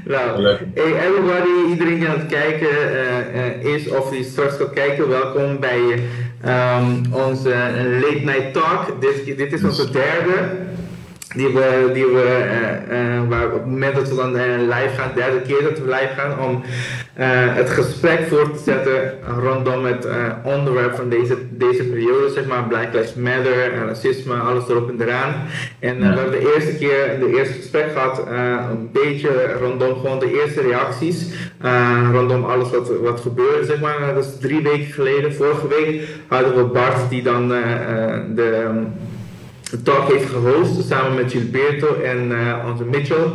Nou, Leuk. hey everybody, iedereen die aan het kijken is of die straks gaat kijken, welkom bij onze Late Night Talk. Dit is onze derde. Waar op het moment dat we dan live gaan, de derde keer dat we live gaan, om het gesprek voor te zetten rondom het onderwerp van deze periode, zeg maar, Black Lives Matter, racisme, alles erop en eraan. En we hebben de eerste keer, de eerste gesprek gehad, een beetje rondom gewoon de eerste reacties, rondom alles wat gebeurde, zeg maar. Dat is 3 weken geleden. Vorige week hadden we Bart, die dan de talk heeft gehost samen met Gilberto en onze Mitchell.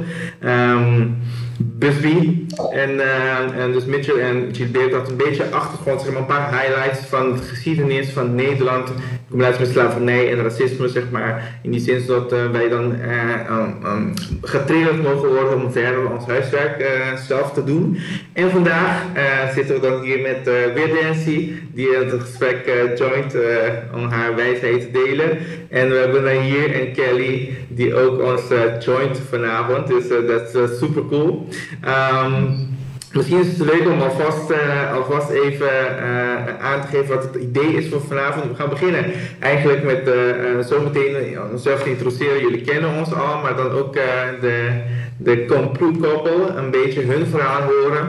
Busby. En dus Mitchell en Gilberto had een beetje achtergrond, zeg maar, een paar highlights van de geschiedenis van Nederland, combinatie met slavernij en racisme, zeg maar. In die zin dat wij dan getriggerd mogen worden om verder ons huiswerk zelf te doen. En vandaag zitten we dan hier met weer Nancy, die het gesprek joint om haar wijsheid te delen. En we hebben dan hier en Kelly, die ook ons joint vanavond. Dus dat is super cool. Misschien is het leuk om alvast even aan te geven wat het idee is voor vanavond. We gaan beginnen eigenlijk met zometeen onszelf te introduceren. Jullie kennen ons al, maar dan ook de Komproe-koppel, een beetje hun verhaal horen.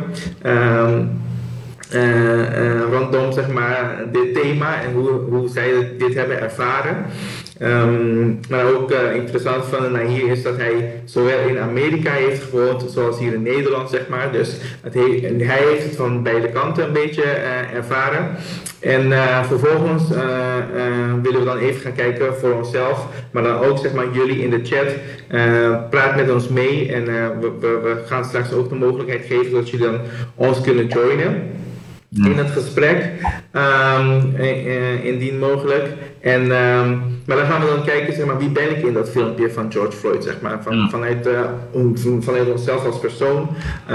Rondom, zeg maar, dit thema en hoe zij dit hebben ervaren. Maar ook interessant van Nahir is dat hij zowel in Amerika heeft gewoond zoals hier in Nederland, zeg maar. Dus hij heeft het van beide kanten een beetje ervaren. En vervolgens willen we dan even gaan kijken voor onszelf, maar dan ook, zeg maar, jullie in de chat. Praat met ons mee en we gaan straks ook de mogelijkheid geven dat jullie dan ons kunnen joinen in het gesprek, indien mogelijk. Maar dan gaan we dan kijken, zeg maar, wie ben ik in dat filmpje van George Floyd, zeg maar, vanuit onszelf als persoon.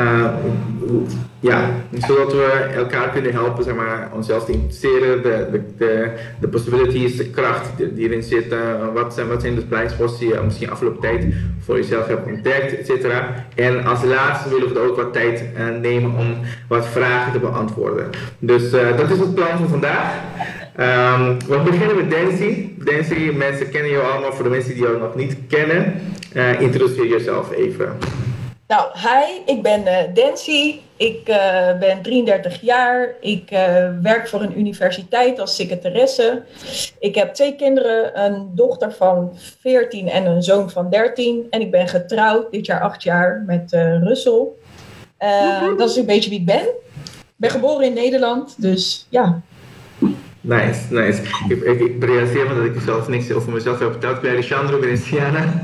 Zodat we elkaar kunnen helpen, zeg maar, onszelf te interesseren, de possibilities, de kracht die erin zit, wat zijn de blind spots die je misschien afgelopen tijd voor jezelf hebt ontdekt, et cetera. En als laatste willen we er ook wat tijd nemen om wat vragen te beantwoorden. Dus dat is het plan voor vandaag. We beginnen met Dancy. Dancy, mensen kennen jou allemaal. Voor de mensen die jou nog niet kennen, introduceer jezelf even. Nou, hi, ik ben Dancy. Ik ben 33 jaar. Ik werk voor een universiteit als secretaresse. Ik heb 2 kinderen, een dochter van 14 en een zoon van 13. En ik ben getrouwd, dit jaar 8 jaar, met Russell. Dat is een beetje wie ik ben. Ik ben geboren in Nederland, dus ja. Nice. Ik realiseer me dat ik zelf niks over mezelf heb verteld. Ik ben Alessandro Beneziana.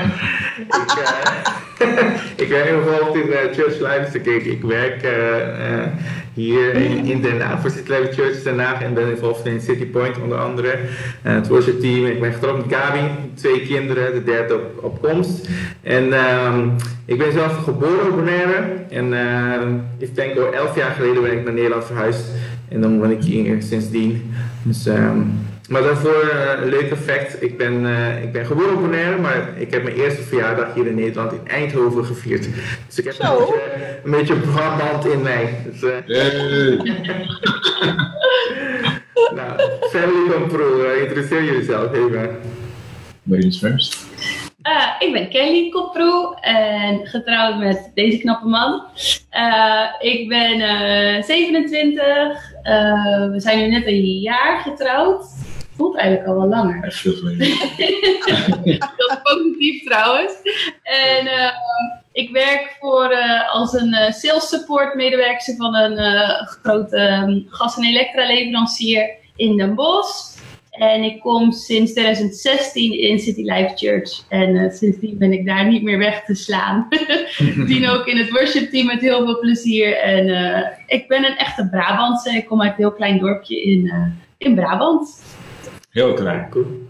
Ik werk bijvoorbeeld in Church Life. Ik werk hier in Den Haag, voor City Life Church Den Haag, en ben involved in City Point onder andere. Het worship team. Ik ben getrouwd met Gabi, 2 kinderen, de derde op komst. En ik ben zelf geboren op Bonaire. En ik denk al 11 jaar geleden ben ik naar Nederland verhuisd. En dan woon ik hier sindsdien. Dus, maar daarvoor een leuke fact. Ik ben geboren op Bonaire, maar ik heb mijn eerste verjaardag hier in Nederland in Eindhoven gevierd. Dus ik heb een beetje Brabant in mij. Dus, nou, Family Komproe, introduceer jezelf even. Ladies first. Ik ben Kelly Komproe en getrouwd met deze knappe man. Ik ben 27. We zijn nu net een jaar getrouwd. Voelt eigenlijk al wel langer. Echt veel geleden. Dat is positief trouwens. En ik werk als een sales support medewerker van een grote gas- en elektra-leverancier in Den Bosch. En ik kom sinds 2016 in City Life Church. En sindsdien ben ik daar niet meer weg te slaan. Ik dien ook in het worship team met heel veel plezier. En ik ben een echte Brabantse. Ik kom uit een heel klein dorpje in Brabant. Heel klein. Cool.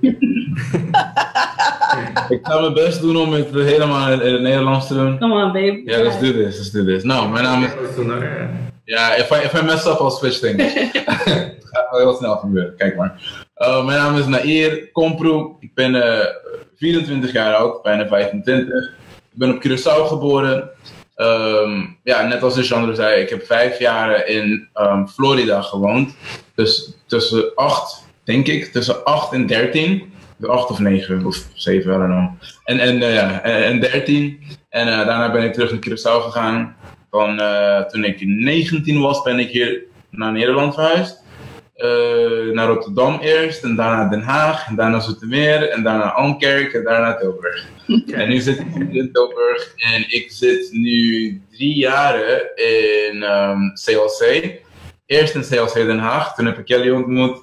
Ik ga mijn best doen om het helemaal in het Nederlands te doen. Come on, baby. Ja, let's do this. Nou, mijn naam is... Ja, if I mess up, I'll switch things. Het gaat wel heel snel gebeuren, kijk maar. Mijn naam is Nahir Komproe. Ik ben 24 jaar oud, bijna 25. Ik ben op Curaçao geboren. ja, net als de Chandra zei, ik heb 5 jaar in Florida gewoond. Dus tussen 8 en 13. 8 of 9 of 7, I don't know. En 13. En daarna ben ik terug naar Curaçao gegaan. Toen ik 19 was, ben ik hier naar Nederland verhuisd. Naar Rotterdam eerst, en daarna Den Haag, en daarna Zoetermeer, en daarna Almkerk, en daarna Tilburg. En nu zit ik in Tilburg en ik zit nu 3 jaren in CLC. Eerst in CLC Den Haag, toen heb ik Kelly ontmoet.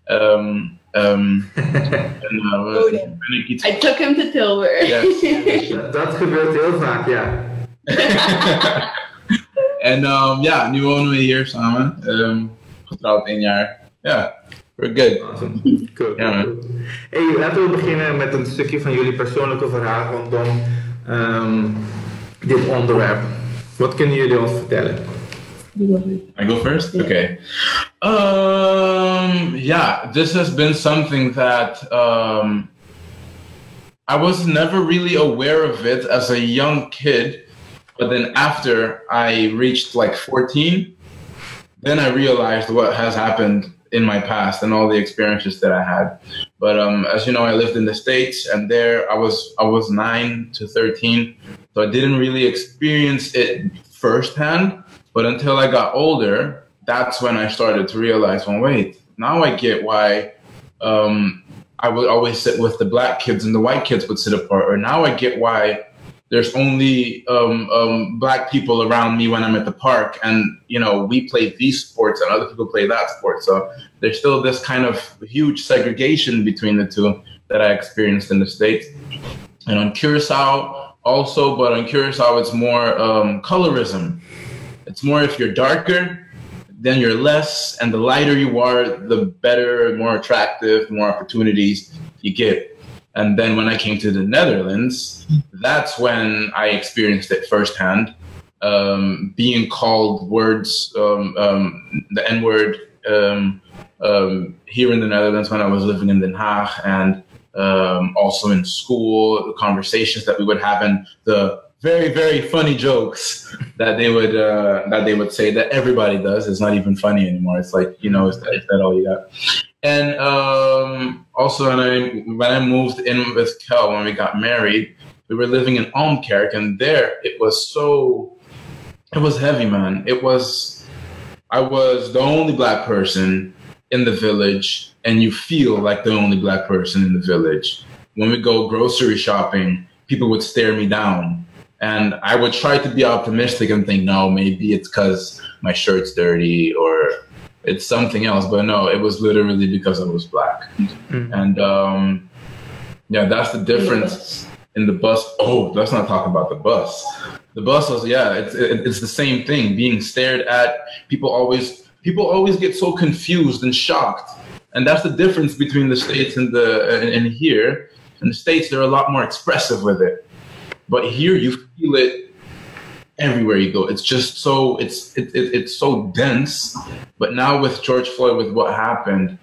I took him to Tilburg. Yes. Dat gebeurt heel vaak, ja. En ja, nu wonen we hier samen. Getrouwd 1 jaar. Ja, we're good. Awesome. Cool. Ja, man. Hey, laten we beginnen met een stukje van jullie persoonlijke verhaal rondom dit onderwerp. Wat kunnen jullie ons vertellen? I go first? Okay. Yeah, this has been something that I was never really aware of it as a young kid, but then after I reached like 14, then I realized what has happened in my past and all the experiences that I had. But as you know, I lived in the States, and there I was 9 to 13, so I didn't really experience it firsthand. But until I got older, that's when I started to realize, well, wait, now I get why I would always sit with the black kids and the white kids would sit apart. Or now I get why there's only black people around me when I'm at the park, and you know, we play these sports and other people play that sport. So there's still this kind of huge segregation between the two that I experienced in the States. And on Curaçao also, but on Curaçao it's more colorism. It's more if you're darker, then you're less, and the lighter you are, the better, more attractive, more opportunities you get. And then when I came to the Netherlands, that's when I experienced it firsthand, being called words, the N-word, here in the Netherlands when I was living in Den Haag, and also in school, the conversations that we would have, and the very, very funny jokes that they would say that everybody does. It's not even funny anymore. It's like, you know, is that all you got? And also when I moved in with Kel, when we got married, we were living in Almkerk, and there it was heavy, man. I was the only black person in the village, and you feel like the only black person in the village. When we go grocery shopping, people would stare me down. And I would try to be optimistic and think, no, maybe it's because my shirt's dirty or it's something else. But no, it was literally because I was black. Mm-hmm. And yeah, that's the difference in the bus. Oh, let's not talk about the bus. The bus was, yeah, it's the same thing. Being stared at. People always get so confused and shocked. And that's the difference between the States and here. In the States, they're a lot more expressive with it. But here you feel it everywhere you go. It's just so it's so dense. But now with George Floyd, with what happened,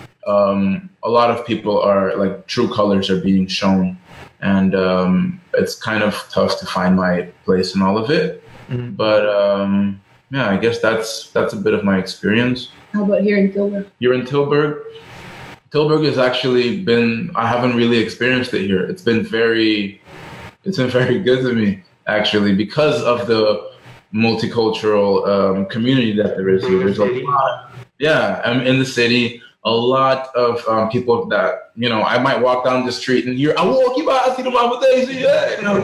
a lot of people are like true colors are being shown, and it's kind of tough to find my place in all of it. Mm-hmm. But yeah, I guess that's a bit of my experience. How about here in Tilburg? You're in Tilburg. Tilburg has actually been. I haven't really experienced it here. It's been very good to me, actually, because of the multicultural community that there is here. There's a lot, yeah, I'm in the city, a lot of people that, you know, I might walk down the street and hear, I walk you by, I see the Mama Daisy, yeah, you know.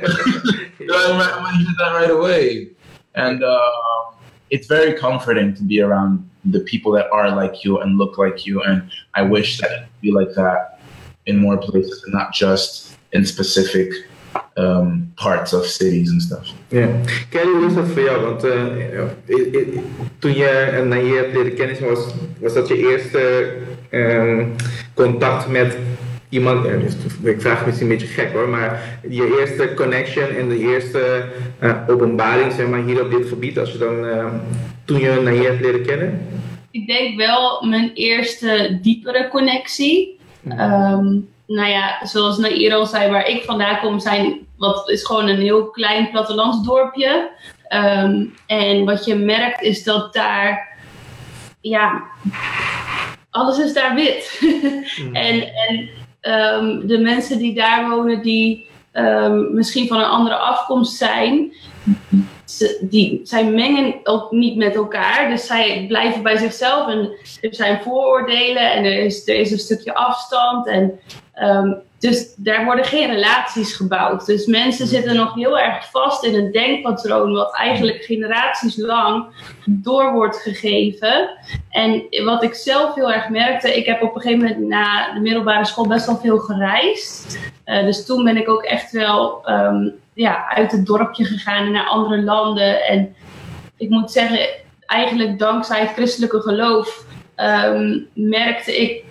I might hear that right away. And it's very comforting to be around the people that are like you and look like you, and I wish that it could be like that in more places and not just in specific parts of cities and stuff. Ja. Kelly, hoe is dat voor jou? Want toen je Nair hebt leren kennen, was dat je eerste contact met iemand? Ik vraag het misschien een beetje gek hoor, maar je eerste connection en de eerste openbaring, zeg maar, hier op dit gebied, als je dan toen je Nair hebt leren kennen? Ik denk wel mijn eerste diepere connectie. nou ja, zoals Nair al zei, waar ik vandaan kom, is gewoon een heel klein plattelandsdorpje. En wat je merkt is dat daar, ja, alles is daar wit. En de mensen die daar wonen, die misschien van een andere afkomst zijn, zij mengen ook niet met elkaar. Dus zij blijven bij zichzelf en er zijn vooroordelen en er is een stukje afstand. En dus daar worden geen relaties gebouwd. Dus mensen zitten nog heel erg vast in een denkpatroon wat eigenlijk generaties lang door wordt gegeven. En wat ik zelf heel erg merkte, ik heb op een gegeven moment na de middelbare school best wel veel gereisd. Dus toen ben ik ook echt wel uit het dorpje gegaan en naar andere landen. En ik moet zeggen, eigenlijk dankzij het christelijke geloof merkte ik...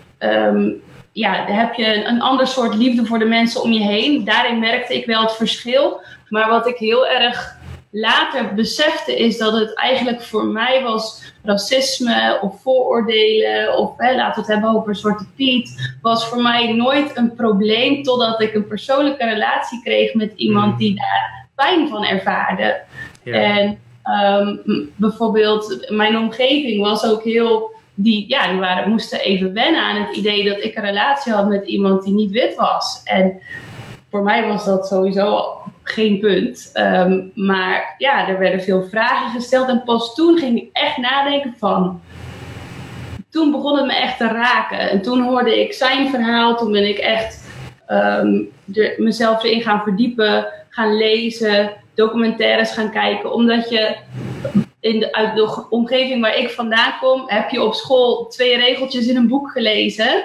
heb je een ander soort liefde voor de mensen om je heen. Daarin merkte ik wel het verschil. Maar wat ik heel erg later besefte is dat het eigenlijk voor mij was racisme of vooroordelen of laten we het hebben over Zwarte Piet, was voor mij nooit een probleem totdat ik een persoonlijke relatie kreeg met iemand die daar pijn van ervaarde. Ja. En bijvoorbeeld mijn omgeving was ook heel... Die moesten even wennen aan het idee dat ik een relatie had met iemand die niet wit was. En voor mij was dat sowieso geen punt. Maar ja, er werden veel vragen gesteld. En pas toen ging ik echt nadenken van... Toen begon het me echt te raken. En toen hoorde ik zijn verhaal. Toen ben ik echt mezelf erin gaan verdiepen. Gaan lezen. Documentaires gaan kijken. Omdat je... Uit de omgeving waar ik vandaan kom, heb je op school 2 regeltjes in een boek gelezen.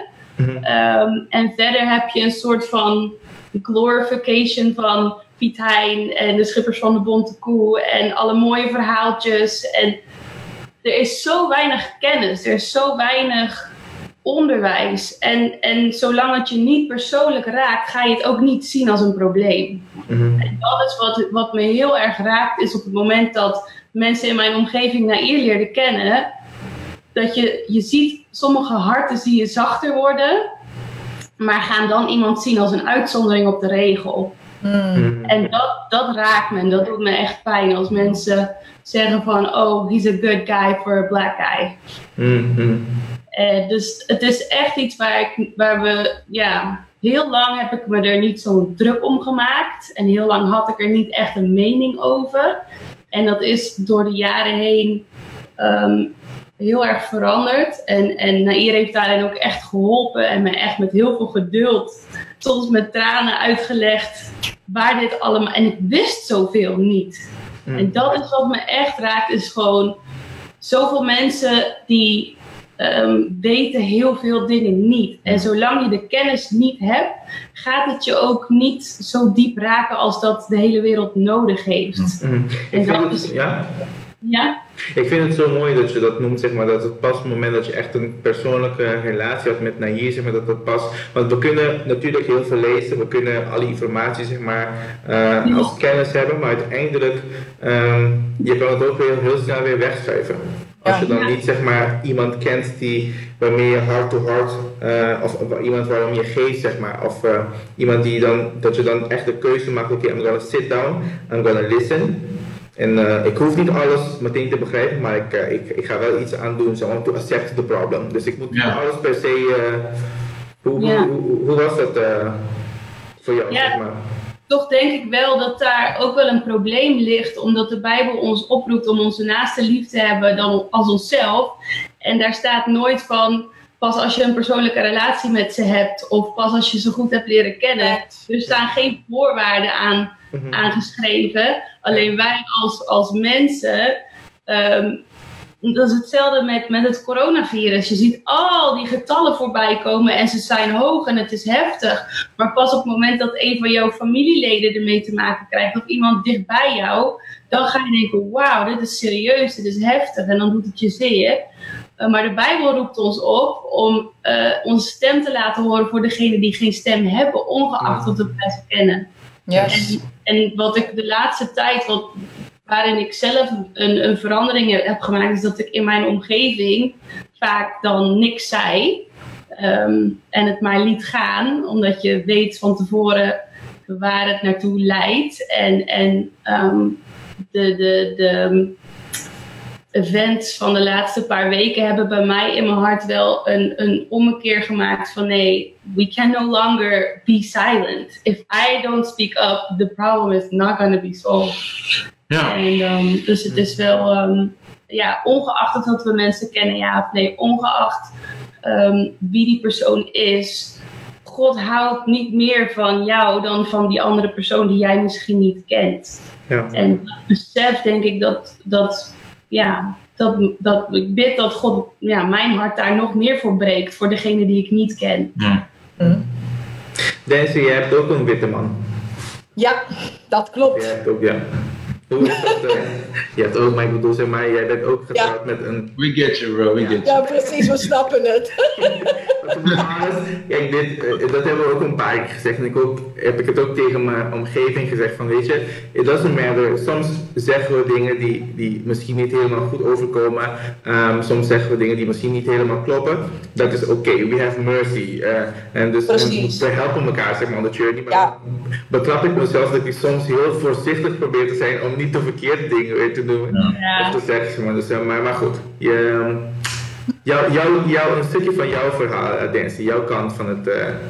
En verder heb je een soort van glorification van Piet Hein en de Schippers van de Bonte Koe en alle mooie verhaaltjes. En er is zo weinig kennis, er is zo weinig onderwijs. En zolang het je niet persoonlijk raakt, ga je het ook niet zien als een probleem. En dat is wat me heel erg raakt, is op het moment dat mensen in mijn omgeving Nair leerden kennen, dat je ziet, sommige harten zie je zachter worden, maar gaan dan iemand zien als een uitzondering op de regel. En dat raakt me en dat doet me echt pijn als mensen zeggen van, oh, he's a good guy for a black guy. Dus het is echt iets waar we, heel lang heb ik me er niet zo druk om gemaakt en heel lang had ik er niet echt een mening over. En dat is door de jaren heen heel erg veranderd. En Nair heeft daarin ook echt geholpen. En me echt met heel veel geduld, soms met tranen uitgelegd waar dit allemaal... En ik wist zoveel niet. En dat is wat me echt raakt, is gewoon zoveel mensen die weten heel veel dingen niet. En zolang je de kennis niet hebt, gaat het je ook niet zo diep raken als dat de hele wereld nodig heeft. Ik vind het zo mooi dat je dat noemt, zeg maar, dat het pas op het moment dat je echt een persoonlijke relatie hebt met Nair, zeg maar, dat dat past. Want we kunnen natuurlijk heel veel lezen, we kunnen alle informatie, zeg maar, als kennis hebben, maar uiteindelijk, je kan het ook weer heel snel weer wegschuiven. Als je dan niet, zeg maar, iemand kent waarmee je heart to heart, of iemand waarom je geeft, zeg maar, of iemand dat je dan echt de keuze maakt, oké, I'm gonna sit down, I'm gonna listen. En ik hoef niet alles meteen te begrijpen, maar ik ga wel iets aan doen, so I want to accept the problem. Dus ik moet niet alles per se, hoe was dat voor jou, zeg maar? Toch denk ik wel dat daar ook wel een probleem ligt, omdat de Bijbel ons oproept om onze naaste lief te hebben dan als onszelf. En daar staat nooit van, pas als je een persoonlijke relatie met ze hebt, of pas als je ze goed hebt leren kennen. Er staan geen voorwaarden aangeschreven. Alleen wij als mensen, dat is hetzelfde met het coronavirus. Je ziet al die getallen voorbij komen en ze zijn hoog en het is heftig. Maar pas op het moment dat een van jouw familieleden ermee te maken krijgt, of iemand dichtbij jou, dan ga je denken, wauw, dit is serieus, dit is heftig, en dan doet het je zeer. Maar de Bijbel roept ons op om onze stem te laten horen voor degenen die geen stem hebben, ongeacht of we het kennen. Yes. En wat ik de laatste tijd, waarin ik zelf een verandering heb gemaakt, is dat ik in mijn omgeving vaak dan niks zei. En het maar liet gaan, omdat je weet van tevoren waar het naartoe leidt. En de events van de laatste paar weken hebben bij mij in mijn hart wel een ommekeer gemaakt van nee, we can no longer be silent. If I don't speak up, the problem is not going to be solved. Ja. En dus het is wel, ongeacht dat we mensen kennen, ja of nee, ongeacht wie die persoon is, God houdt niet meer van jou dan van die andere persoon die jij misschien niet kent. Ja. En dat besef denk ik dat ik bid dat God mijn hart daar nog meer voor breekt, voor degene die ik niet ken. Ja. Daisy, jij hebt ook een witte man. Ja, dat klopt. Jij hebt ook, ja. Hoe is dat? Je hebt ook, maar ik bedoel, zeg maar, jij bent ook getrouwd met een... We get you, bro. We get you. Ja, precies, we snappen het. Kijk, dat hebben we ook een paar keer gezegd. En heb ik het ook tegen mijn omgeving gezegd van, weet je, it doesn't matter. Soms zeggen we dingen die misschien niet helemaal goed overkomen. Soms zeggen we dingen die misschien niet helemaal kloppen. Dat is oké. We have mercy. En dus we helpen elkaar, zeg maar, on the journey. Maar betrap ik mezelf dat ik soms heel voorzichtig probeer te zijn om niet de verkeerde dingen weer te doen. Ja. Of te zeggen, maar, dus, maar goed. Een stukje van jouw verhaal, Daisy, jouw kant van het...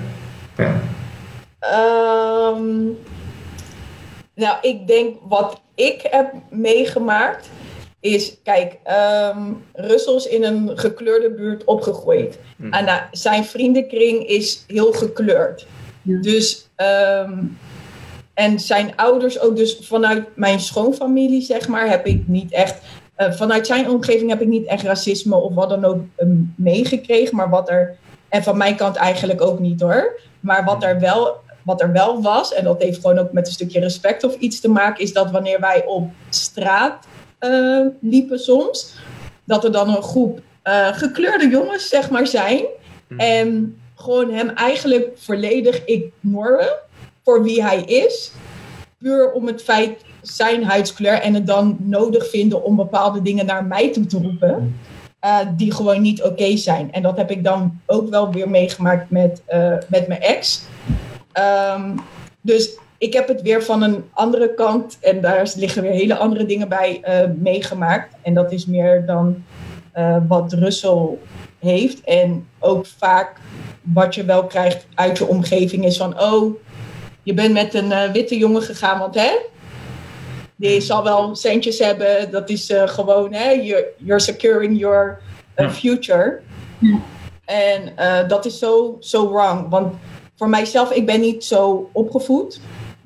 Nou, ik denk wat ik heb meegemaakt is, kijk, Russell is in een gekleurde buurt opgegroeid. En zijn vriendenkring is heel gekleurd. Ja. Dus, en zijn ouders ook, dus vanuit mijn schoonfamilie, zeg maar, heb ik niet echt... vanuit zijn omgeving heb ik niet echt racisme of wat dan ook meegekregen. Maar en van mijn kant eigenlijk ook niet hoor. Maar wat er wel was, en dat heeft gewoon ook met een stukje respect of iets te maken, is dat wanneer wij op straat liepen soms, dat er dan een groep gekleurde jongens, zeg maar, zijn. En gewoon hem eigenlijk volledig ignoren voor wie hij is. Puur om het feit zijn huidskleur en het dan nodig vinden om bepaalde dingen naar mij toe te roepen. Die gewoon niet oké zijn. En dat heb ik dan ook wel weer meegemaakt met mijn ex. Dus ik heb het weer van een andere kant, en daar liggen weer hele andere dingen bij, meegemaakt. En dat is meer dan wat Russell heeft. En ook vaak wat je wel krijgt uit je omgeving is van, oh, je bent met een witte jongen gegaan, want die zal wel centjes hebben. Dat is gewoon, you're securing your future. Ja. En dat is so wrong. Want voor mijzelf, ik ben niet zo opgevoed.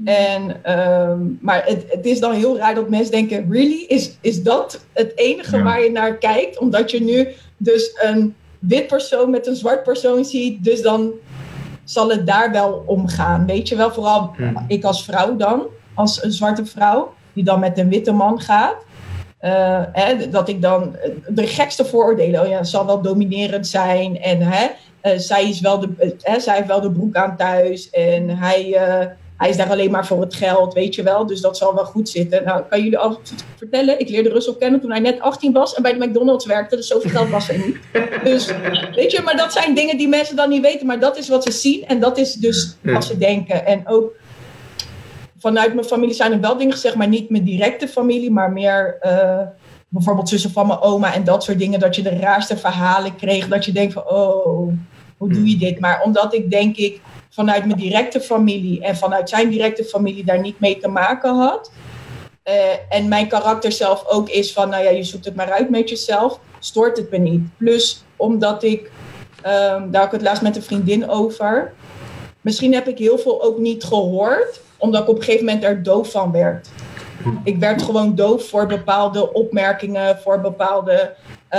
Maar het is dan heel raar dat mensen denken, really? Is dat het enige waar je naar kijkt? Omdat je nu dus een wit persoon met een zwart persoon ziet. Dus dan zal het daar wel omgaan. Weet je wel, vooral ik als vrouw dan. Als een zwarte vrouw die dan met een witte man gaat. Dat ik dan de gekste vooroordelen, zal wel dominerend zijn. En zij heeft wel de broek aan thuis. En hij is daar alleen maar voor het geld, weet je wel. Dus dat zal wel goed zitten. Nou, kan jullie al vertellen, ik leerde Russell kennen toen hij net 18 was en bij de McDonald's werkte. Dus zoveel geld was er niet. Dus, weet je, maar dat zijn dingen die mensen dan niet weten. Maar dat is wat ze zien en dat is dus wat ze denken. En ook vanuit mijn familie zijn er wel dingen gezegd, maar niet mijn directe familie, maar meer bijvoorbeeld zussen van mijn oma en dat soort dingen. Dat je de raarste verhalen kreeg. Dat je denkt van, oh, hoe doe je dit? Maar omdat ik denk ik vanuit mijn directe familie en vanuit zijn directe familie daar niet mee te maken had. En mijn karakter zelf ook is van, nou ja, je zoekt het maar uit met jezelf, stoort het me niet. Plus, omdat ik, daar had ik het laatst met een vriendin over. Misschien heb ik heel veel ook niet gehoord, omdat ik op een gegeven moment er doof van werd. Ik werd gewoon doof voor bepaalde opmerkingen, voor bepaalde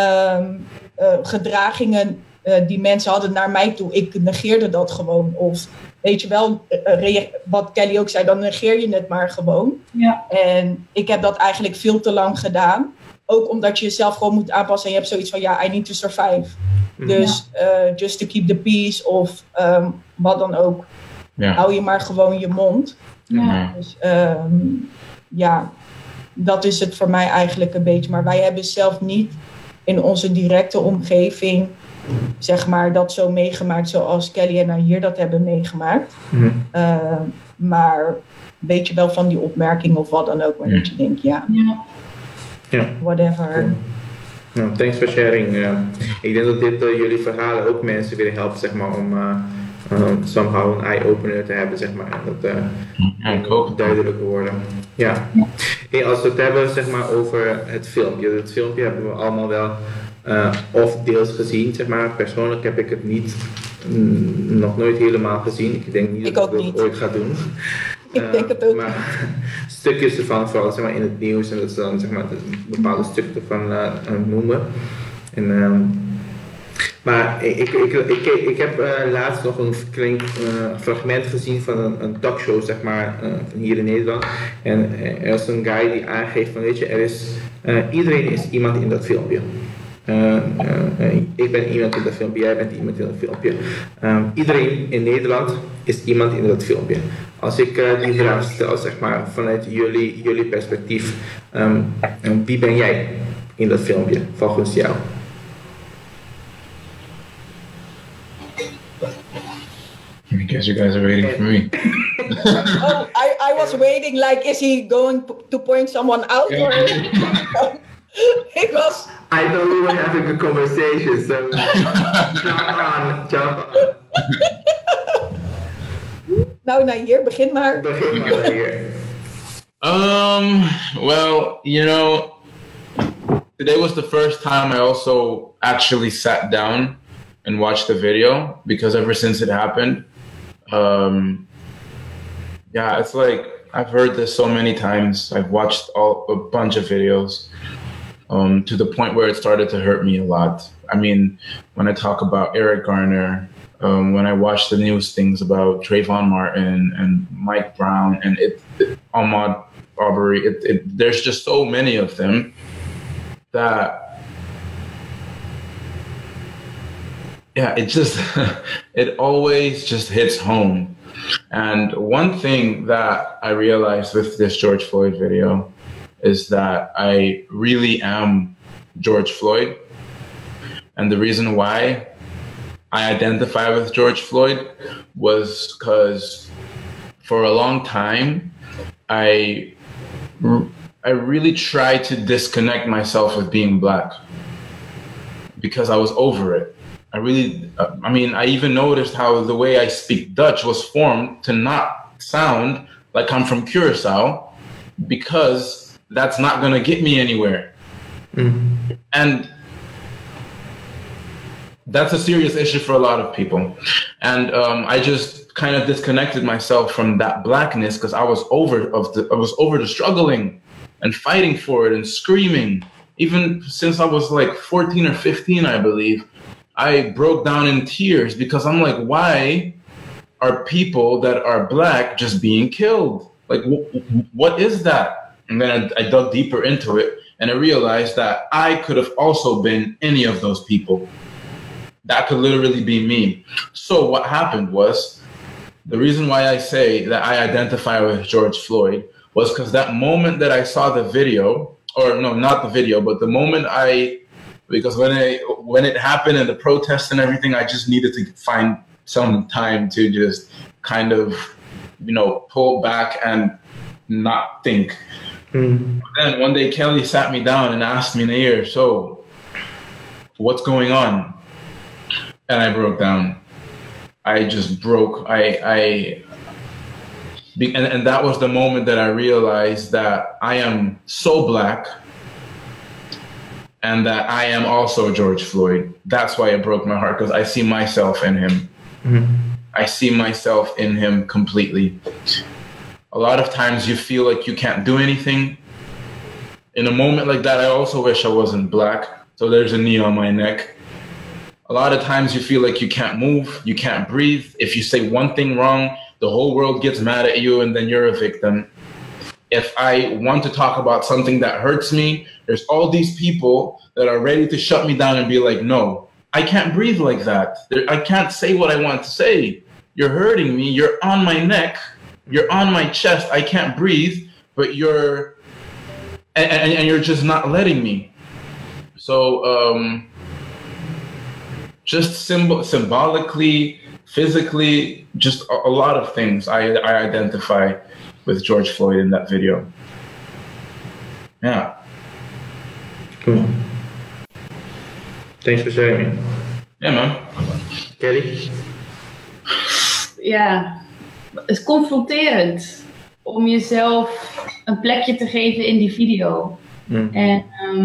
gedragingen die mensen hadden naar mij toe. Ik negeerde dat gewoon. Of weet je wel, wat Kelly ook zei, dan negeer je het maar gewoon. Ja. En ik heb dat eigenlijk veel te lang gedaan. Ook omdat je jezelf gewoon moet aanpassen en je hebt zoiets van, ja, I need to survive. Dus just to keep the peace of wat dan ook. Ja. Hou je maar gewoon je mond. Ja. Dus dat is het voor mij eigenlijk een beetje. Maar wij hebben zelf niet in onze directe omgeving zeg maar, dat zo meegemaakt zoals Kelly en Nahir dat hebben meegemaakt. Maar weet je wel van die opmerking of wat dan ook, maar dat je denkt, ja. Whatever. Cool. Thanks for sharing. Ik denk dat dit jullie verhalen ook mensen weer helpt, zeg maar, om somehow een eye-opener te hebben, zeg maar. En dat ook duidelijker worden. Ja. Hey, als we het hebben, zeg maar, over het filmpje. Het filmpje hebben we allemaal wel of deels gezien, zeg maar. Persoonlijk heb ik het nog nooit helemaal gezien. Ik denk niet dat ik het ooit ga doen. Ik denk het ook. Maar stukjes ervan, vooral zeg maar, in het nieuws, en dat ze dan zeg maar, bepaalde stukken ervan noemen. Maar ik heb laatst nog een klein fragment gezien van een talkshow, zeg maar, hier in Nederland. En er is een guy die aangeeft van, weet je, iedereen is iemand in dat filmpje. Ik ben iemand in dat filmpje, jij bent iemand in dat filmpje. Iedereen in Nederland is iemand in dat filmpje. Als ik die vraag stel, zeg maar, vanuit jullie perspectief, wie ben jij in dat filmpje, volgens jou? I guess you guys are waiting for me. Oh, I was waiting, like, is he going to point someone out? Or... It was... I thought we were having a conversation, so jump on. Nou, Nahir, begin maar. Begin maar, Nahir. Well, you know, today was the first time I also actually sat down and watched the video, because ever since it happened, yeah, it's like, I've heard this so many times. I've watched a bunch of videos. To the point where it started to hurt me a lot. I mean, when I talk about Eric Garner, when I watch the news things about Trayvon Martin and Mike Brown and Ahmaud Arbery, there's just so many of them that, yeah, it just, it always just hits home. And one thing that I realized with this George Floyd video is that I really am George Floyd. And the reason why I identify with George Floyd was because for a long time, I really tried to disconnect myself with being Black because I was over it. I even noticed how the way I speak Dutch was formed to not sound like I'm from Curacao, because that's not going to get me anywhere. Mm-hmm. And that's a serious issue for a lot of people. And I just kind of disconnected myself from that Blackness because I was over the struggling and fighting for it and screaming. Even since I was like 14 or 15, I believe, I broke down in tears because I'm like, why are people that are Black just being killed? Like, what is that? And then I dug deeper into it, and I realized that I could have also been any of those people. That could literally be me. So what happened was, the reason why I say that I identify with George Floyd was because that moment that I saw the video, or no, not the video, but the moment because when it happened and the protests and everything, I just needed to find some time to just kind of, you know, pull back and not think. Mm-hmm. Then one day Kelly sat me down and asked me, Nahir, so what's going on? And I broke down. I just broke. And that was the moment that I realized that I am so Black and that I am also George Floyd. That's why it broke my heart, because I see myself in him. Mm-hmm. I see myself in him completely. A lot of times you feel like you can't do anything. In a moment like that, I also wish I wasn't Black. So there's a knee on my neck. A lot of times you feel like you can't move, you can't breathe. If you say one thing wrong, the whole world gets mad at you and then you're a victim. If I want to talk about something that hurts me, there's all these people that are ready to shut me down and be like, no, I can't breathe like that. I can't say what I want to say. You're hurting me, you're on my neck. You're on my chest. I can't breathe, but you're just not letting me. So just symbolically, physically, just a lot of things I identify with George Floyd in that video. Yeah. Cool. Thanks for sharing, man. Yeah, man. Kelly? Ja, het is confronterend om jezelf een plekje te geven in die video. En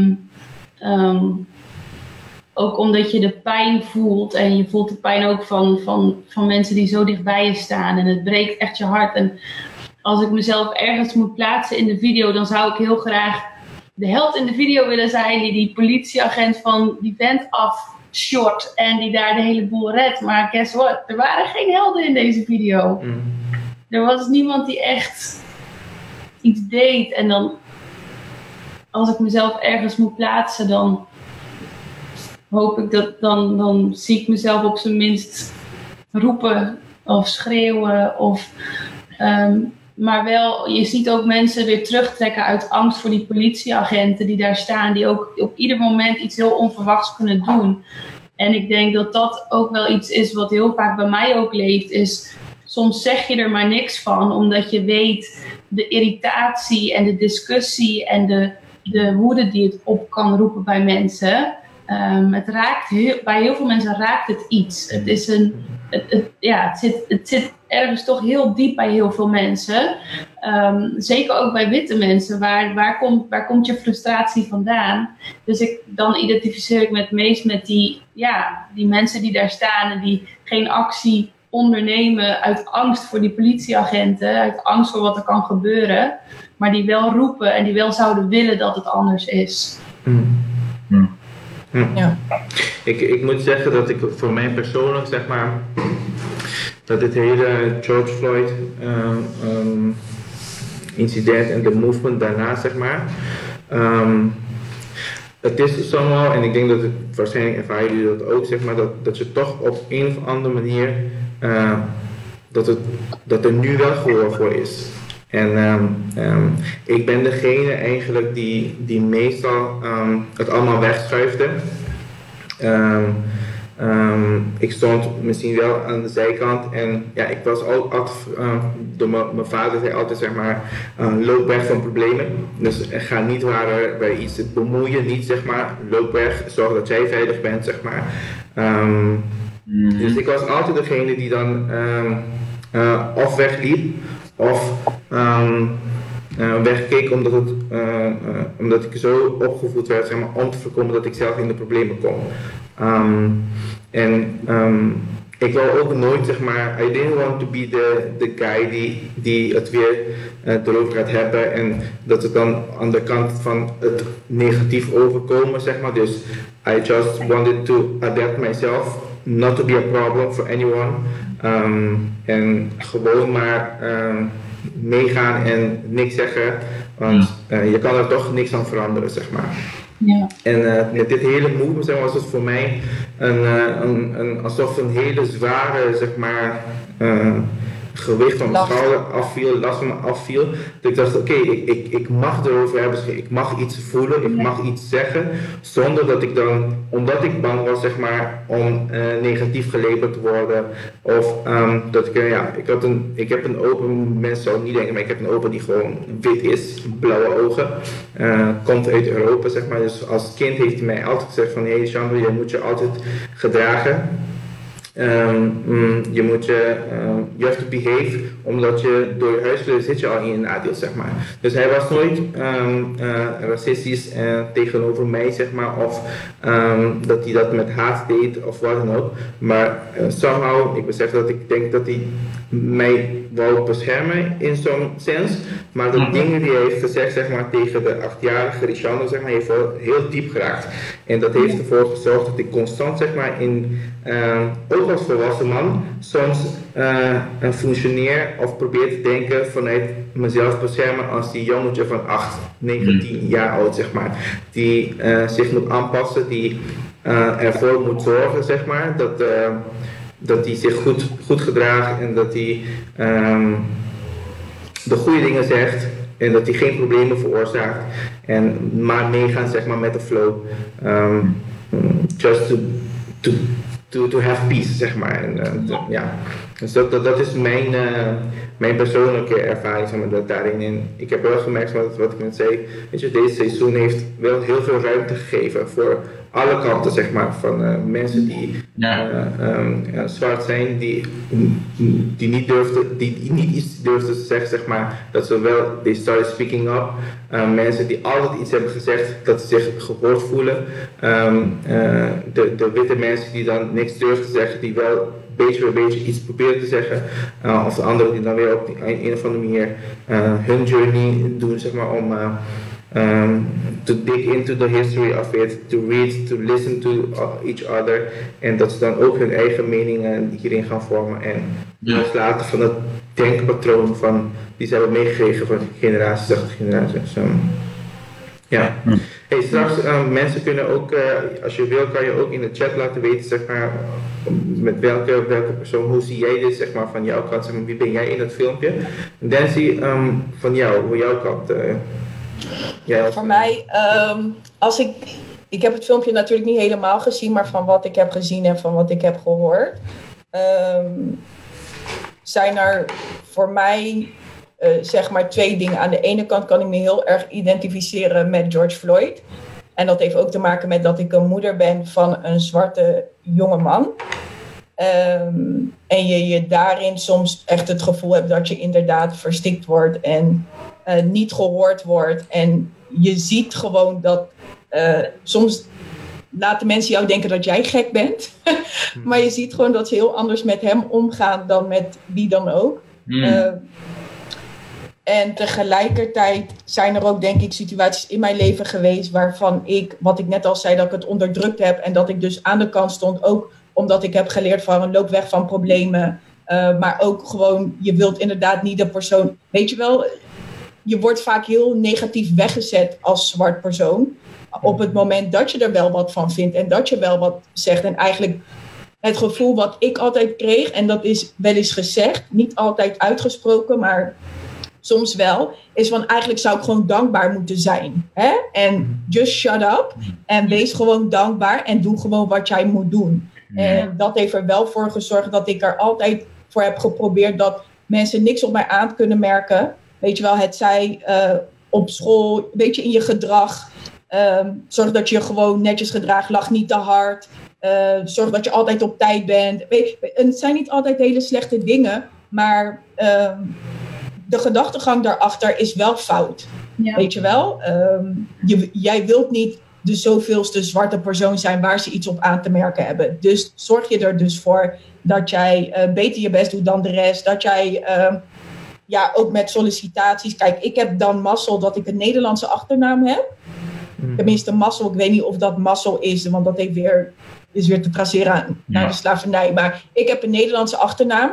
ook omdat je de pijn voelt en je voelt de pijn ook van mensen die zo dichtbij je staan en het breekt echt je hart. En als ik mezelf ergens moet plaatsen in de video, dan zou ik heel graag de held in de video willen zijn die politieagent van die vent afshort en die daar de hele boel redt. Maar guess what? Er waren geen helden in deze video. Er was niemand die echt iets deed. En dan, als ik mezelf ergens moet plaatsen, dan hoop ik dat, dan zie ik mezelf op zijn minst roepen of schreeuwen of... maar wel, je ziet ook mensen weer terugtrekken uit angst voor die politieagenten die daar staan, die ook op ieder moment iets heel onverwachts kunnen doen. En ik denk dat dat ook wel iets is wat heel vaak bij mij ook leeft, is soms zeg je er maar niks van, omdat je weet de irritatie en de discussie en de woede die het op kan roepen bij mensen. Bij heel veel mensen raakt het iets. Het is het zit ergens toch heel diep bij heel veel mensen. Zeker ook bij witte mensen. Waar komt je frustratie vandaan? Dus dan identificeer ik me het meest met die mensen die daar staan en die geen actie ondernemen uit angst voor die politieagenten, uit angst voor wat er kan gebeuren, maar die wel roepen en die wel zouden willen dat het anders is. Ja. Ik moet zeggen dat ik voor mij persoonlijk, zeg maar, dat dit hele George Floyd incident en de movement daarna, zeg maar, het is somehow, en ik denk dat het waarschijnlijk ervaren jullie dat ook, zeg maar, dat je toch op een of andere manier dat er nu wel gehoor voor is. En ik ben degene eigenlijk die meestal het allemaal wegschuifde. Ik stond misschien wel aan de zijkant en ja, ik was ook altijd, door mijn vader zei altijd, zeg maar, loop weg van problemen. Dus ga niet waar bij iets bemoeien, niet, zeg maar, loop weg, zorg dat jij veilig bent, zeg maar. Dus ik was altijd degene die dan of wegliep of wegkeek omdat ik zo opgevoed werd, zeg maar, om te voorkomen dat ik zelf in de problemen kom. Ik wil ook nooit, zeg maar, I didn't want to be the guy die het weer erover gaat hebben en dat het dan aan de kant van het negatief overkomen, zeg maar. Dus I just wanted to adapt myself, not to be a problem for anyone. En gewoon maar meegaan en niks zeggen, want je kan er toch niks aan veranderen, zeg maar. Ja. En met dit hele movement, zeg maar, was het voor mij alsof een hele zware, zeg maar, gewicht van mijn schouder afviel, last van me afviel. Dat ik dacht, oké, ik mag erover hebben, ik mag iets voelen, ik mag iets zeggen, zonder dat ik dan, omdat ik bang was, zeg maar, om negatief gelabeld te worden. Of dat ik heb een open, mensen zouden niet denken, maar ik heb een open die gewoon wit is, blauwe ogen, komt uit Europa, zeg maar. Dus als kind heeft hij mij altijd gezegd van, hey Chandra, je moet je altijd gedragen. Je moet you have to behave, omdat je door je huiskleur zit je al in een nadeel, zeg maar. Dus hij was nooit racistisch tegenover mij, zeg maar, of dat hij dat met haat deed of wat dan ook. Maar somehow, ik besef dat ik denk dat hij mij wou beschermen in zo'n sens, maar de dingen die hij heeft gezegd, zeg maar, tegen de 8-jarige Richando, zeg maar, heeft wel heel diep geraakt. En dat heeft ervoor gezorgd dat ik constant, zeg maar, ook als volwassen man, soms functioneer of probeer te denken vanuit mezelf beschermen als die jongetje van 8, 9, 10 jaar oud, zeg maar. Die zich moet aanpassen, die ervoor moet zorgen, zeg maar, dat hij zich goed gedraagt en dat hij de goede dingen zegt en dat hij geen problemen veroorzaakt en maar meegaan, zeg maar, met de flow. Just to to have peace, zeg maar. En, ja. Dus dat is mijn persoonlijke ervaring, zeg maar, daarin. En ik heb wel gemerkt, wat ik net zei, weet je, deze seizoen heeft wel heel veel ruimte gegeven voor alle kanten, zeg maar, van mensen die zwart zijn, die niet iets durfden te zeggen, zeg maar, dat ze wel, they started speaking up. Mensen die altijd iets hebben gezegd, dat ze zich gehoord voelen. De witte mensen die dan niks durven te zeggen, die wel beetje bij beetje iets proberen te zeggen. Of de anderen die dan weer op een of andere manier hun journey doen, zeg maar, om to dig into the history of it, to read, to listen to each other. En dat ze dan ook hun eigen meningen hierin gaan vormen en loslaten van het denkpatroon van die ze hebben meegekregen van generaties achter generaties. Ja. Hey, straks, mensen kunnen ook, als je wil, kan je ook in de chat laten weten, zeg maar, met welke persoon, hoe zie jij dit, zeg maar, van jouw kant, zeg maar, wie ben jij in het filmpje? Dancy, van jouw kant. Voor mij, ik heb het filmpje natuurlijk niet helemaal gezien, maar van wat ik heb gezien en van wat ik heb gehoord, zijn er voor mij zeg maar 2 dingen. Aan de ene kant kan ik me heel erg identificeren met George Floyd. En dat heeft ook te maken met dat ik een moeder ben van een zwarte jonge man. En je daarin soms echt het gevoel hebt dat je inderdaad verstikt wordt en niet gehoord wordt. En je ziet gewoon dat soms laten mensen jou denken dat jij gek bent. Maar je ziet gewoon dat ze heel anders met hem omgaan dan met wie dan ook. En tegelijkertijd zijn er ook, denk ik, situaties in mijn leven geweest waarvan wat ik net al zei, dat ik het onderdrukt heb. En dat ik dus aan de kant stond, ook omdat ik heb geleerd van loop weg van problemen. Maar ook gewoon, je wilt inderdaad niet de persoon, weet je wel, je wordt vaak heel negatief weggezet als zwart persoon. Op het moment dat je er wel wat van vindt en dat je wel wat zegt. En eigenlijk het gevoel wat ik altijd kreeg, en dat is wel eens gezegd, niet altijd uitgesproken, maar soms wel, is van eigenlijk zou ik gewoon dankbaar moeten zijn. Hè? En just shut up en wees gewoon dankbaar en doe gewoon wat jij moet doen. En dat heeft er wel voor gezorgd dat ik er altijd voor heb geprobeerd dat mensen niks op mij aan kunnen merken. Weet je wel, het zij op school, een beetje in je gedrag. Zorg dat je gewoon netjes gedraagt, lach niet te hard. Zorg dat je altijd op tijd bent. Het zijn niet altijd hele slechte dingen, maar de gedachtegang daarachter is wel fout. Ja. Weet je wel? Jij wilt niet de zoveelste zwarte persoon zijn waar ze iets op aan te merken hebben. Dus zorg je er dus voor dat jij beter je best doet dan de rest. Dat jij ook met sollicitaties. Kijk, ik heb dan mazzel dat ik een Nederlandse achternaam heb. Tenminste, mazzel. Ik weet niet of dat mazzel is, want dat is weer te traceren naar de slavernij. Maar ik heb een Nederlandse achternaam.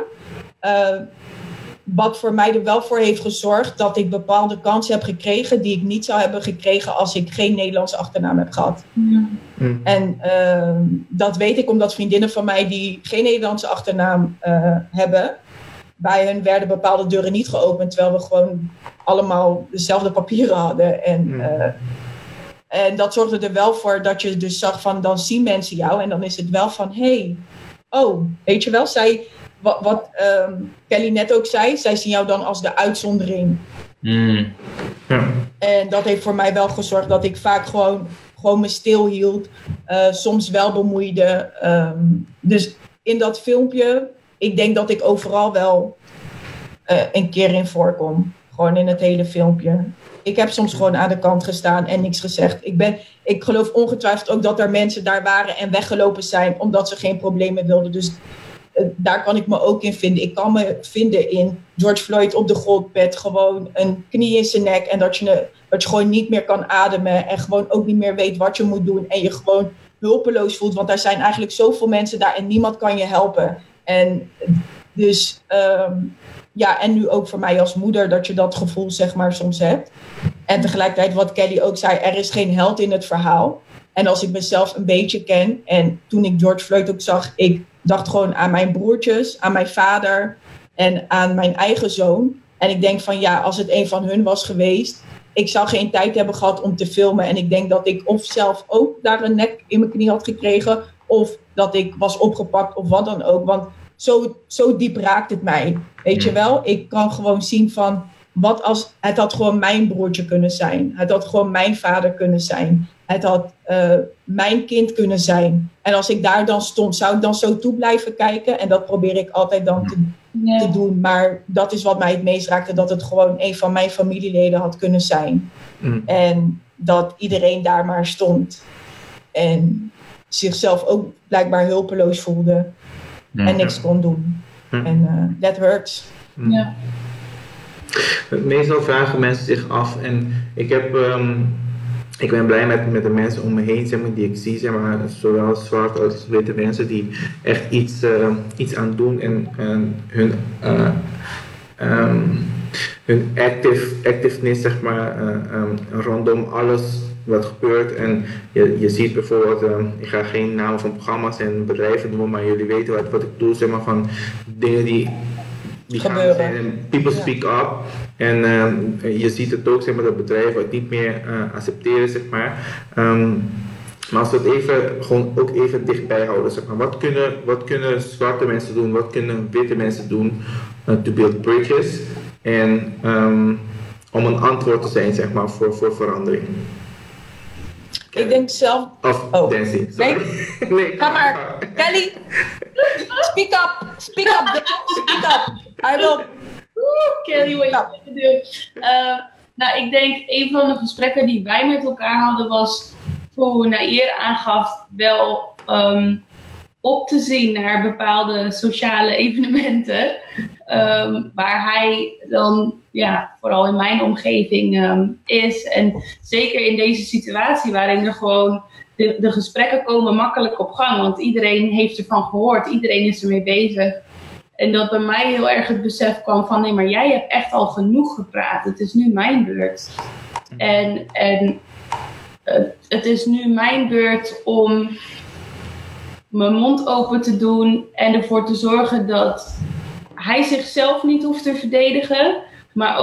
Wat voor mij er wel voor heeft gezorgd dat ik bepaalde kansen heb gekregen die ik niet zou hebben gekregen als ik geen Nederlandse achternaam heb gehad. En dat weet ik omdat vriendinnen van mij die geen Nederlandse achternaam hebben, bij hun werden bepaalde deuren niet geopend, terwijl we gewoon allemaal dezelfde papieren hadden. En dat zorgde er wel voor dat je dus zag van, dan zien mensen jou en dan is het wel van, weet je wel, wat Kelly net ook zei, zij zien jou dan als de uitzondering. Ja. En dat heeft voor mij wel gezorgd dat ik vaak gewoon me stilhield, soms wel bemoeide. Dus in dat filmpje, ik denk dat ik overal wel een keer in voorkom. Gewoon in het hele filmpje. Ik heb soms gewoon aan de kant gestaan en niks gezegd. Ik geloof ongetwijfeld ook dat er mensen daar waren en weggelopen zijn omdat ze geen problemen wilden. Dus daar kan ik me ook in vinden. Ik kan me vinden in George Floyd op de goldbed, gewoon een knie in zijn nek en dat je gewoon niet meer kan ademen en gewoon ook niet meer weet wat je moet doen en je gewoon hulpeloos voelt, want er zijn eigenlijk zoveel mensen daar en niemand kan je helpen. En dus en nu ook voor mij als moeder dat je dat gevoel zeg maar soms hebt. En tegelijkertijd wat Kelly ook zei, er is geen held in het verhaal. En als ik mezelf een beetje ken en toen ik George Floyd ook zag, ik dacht gewoon aan mijn broertjes, aan mijn vader en aan mijn eigen zoon. En ik denk van als het een van hun was geweest, ik zou geen tijd hebben gehad om te filmen. En ik denk dat ik of zelf ook daar een nek in mijn knie had gekregen, of dat ik was opgepakt of wat dan ook. Want zo diep raakt het mij. Weet je wel? Ik kan gewoon zien van, wat als het had gewoon mijn broertje kunnen zijn. Het had gewoon mijn vader kunnen zijn. Het had mijn kind kunnen zijn. En als ik daar dan stond, zou ik dan zo toe blijven kijken? En dat probeer ik altijd dan te doen. Maar dat is wat mij het meest raakte. Dat het gewoon een van mijn familieleden had kunnen zijn. En dat iedereen daar maar stond. En zichzelf ook blijkbaar hulpeloos voelde. En niks kon doen. En that hurts. Ja. Meestal vragen mensen zich af. En ik ben blij met de mensen om me heen, zeg maar, die ik zie, zeg maar, zowel zwart als witte mensen die echt iets aan doen en hun activeness, zeg maar, rondom alles wat gebeurt. En je ziet bijvoorbeeld, ik ga geen namen van programma's en bedrijven noemen, maar jullie weten wat ik doe, zeg maar, van dingen die gaan zijn. En people speak up. En je ziet het ook, zeg maar, dat bedrijven het niet meer accepteren, zeg maar. Maar als we het gewoon even dichtbij houden, zeg maar. Wat kunnen zwarte mensen doen? Wat kunnen witte mensen doen to build bridges? En om een antwoord te zijn, zeg maar, voor verandering. Ik denk zelf... Dancy. Nee? Nee, ga maar. Kelly, speak up. Speak up, girl. Speak up. I will... Kelly, wat je doen. Nou, ik denk een van de gesprekken die wij met elkaar hadden was, hoe Nair aangaf, wel op te zien naar bepaalde sociale evenementen. Waar hij dan, vooral in mijn omgeving is. En zeker in deze situatie waarin er gewoon de gesprekken komen makkelijk op gang. Want iedereen heeft ervan gehoord, iedereen is ermee bezig. En dat bij mij heel erg het besef kwam van, nee, maar jij hebt echt al genoeg gepraat. Het is nu mijn beurt. En het is nu mijn beurt om mijn mond open te doen en ervoor te zorgen dat hij zichzelf niet hoeft te verdedigen, maar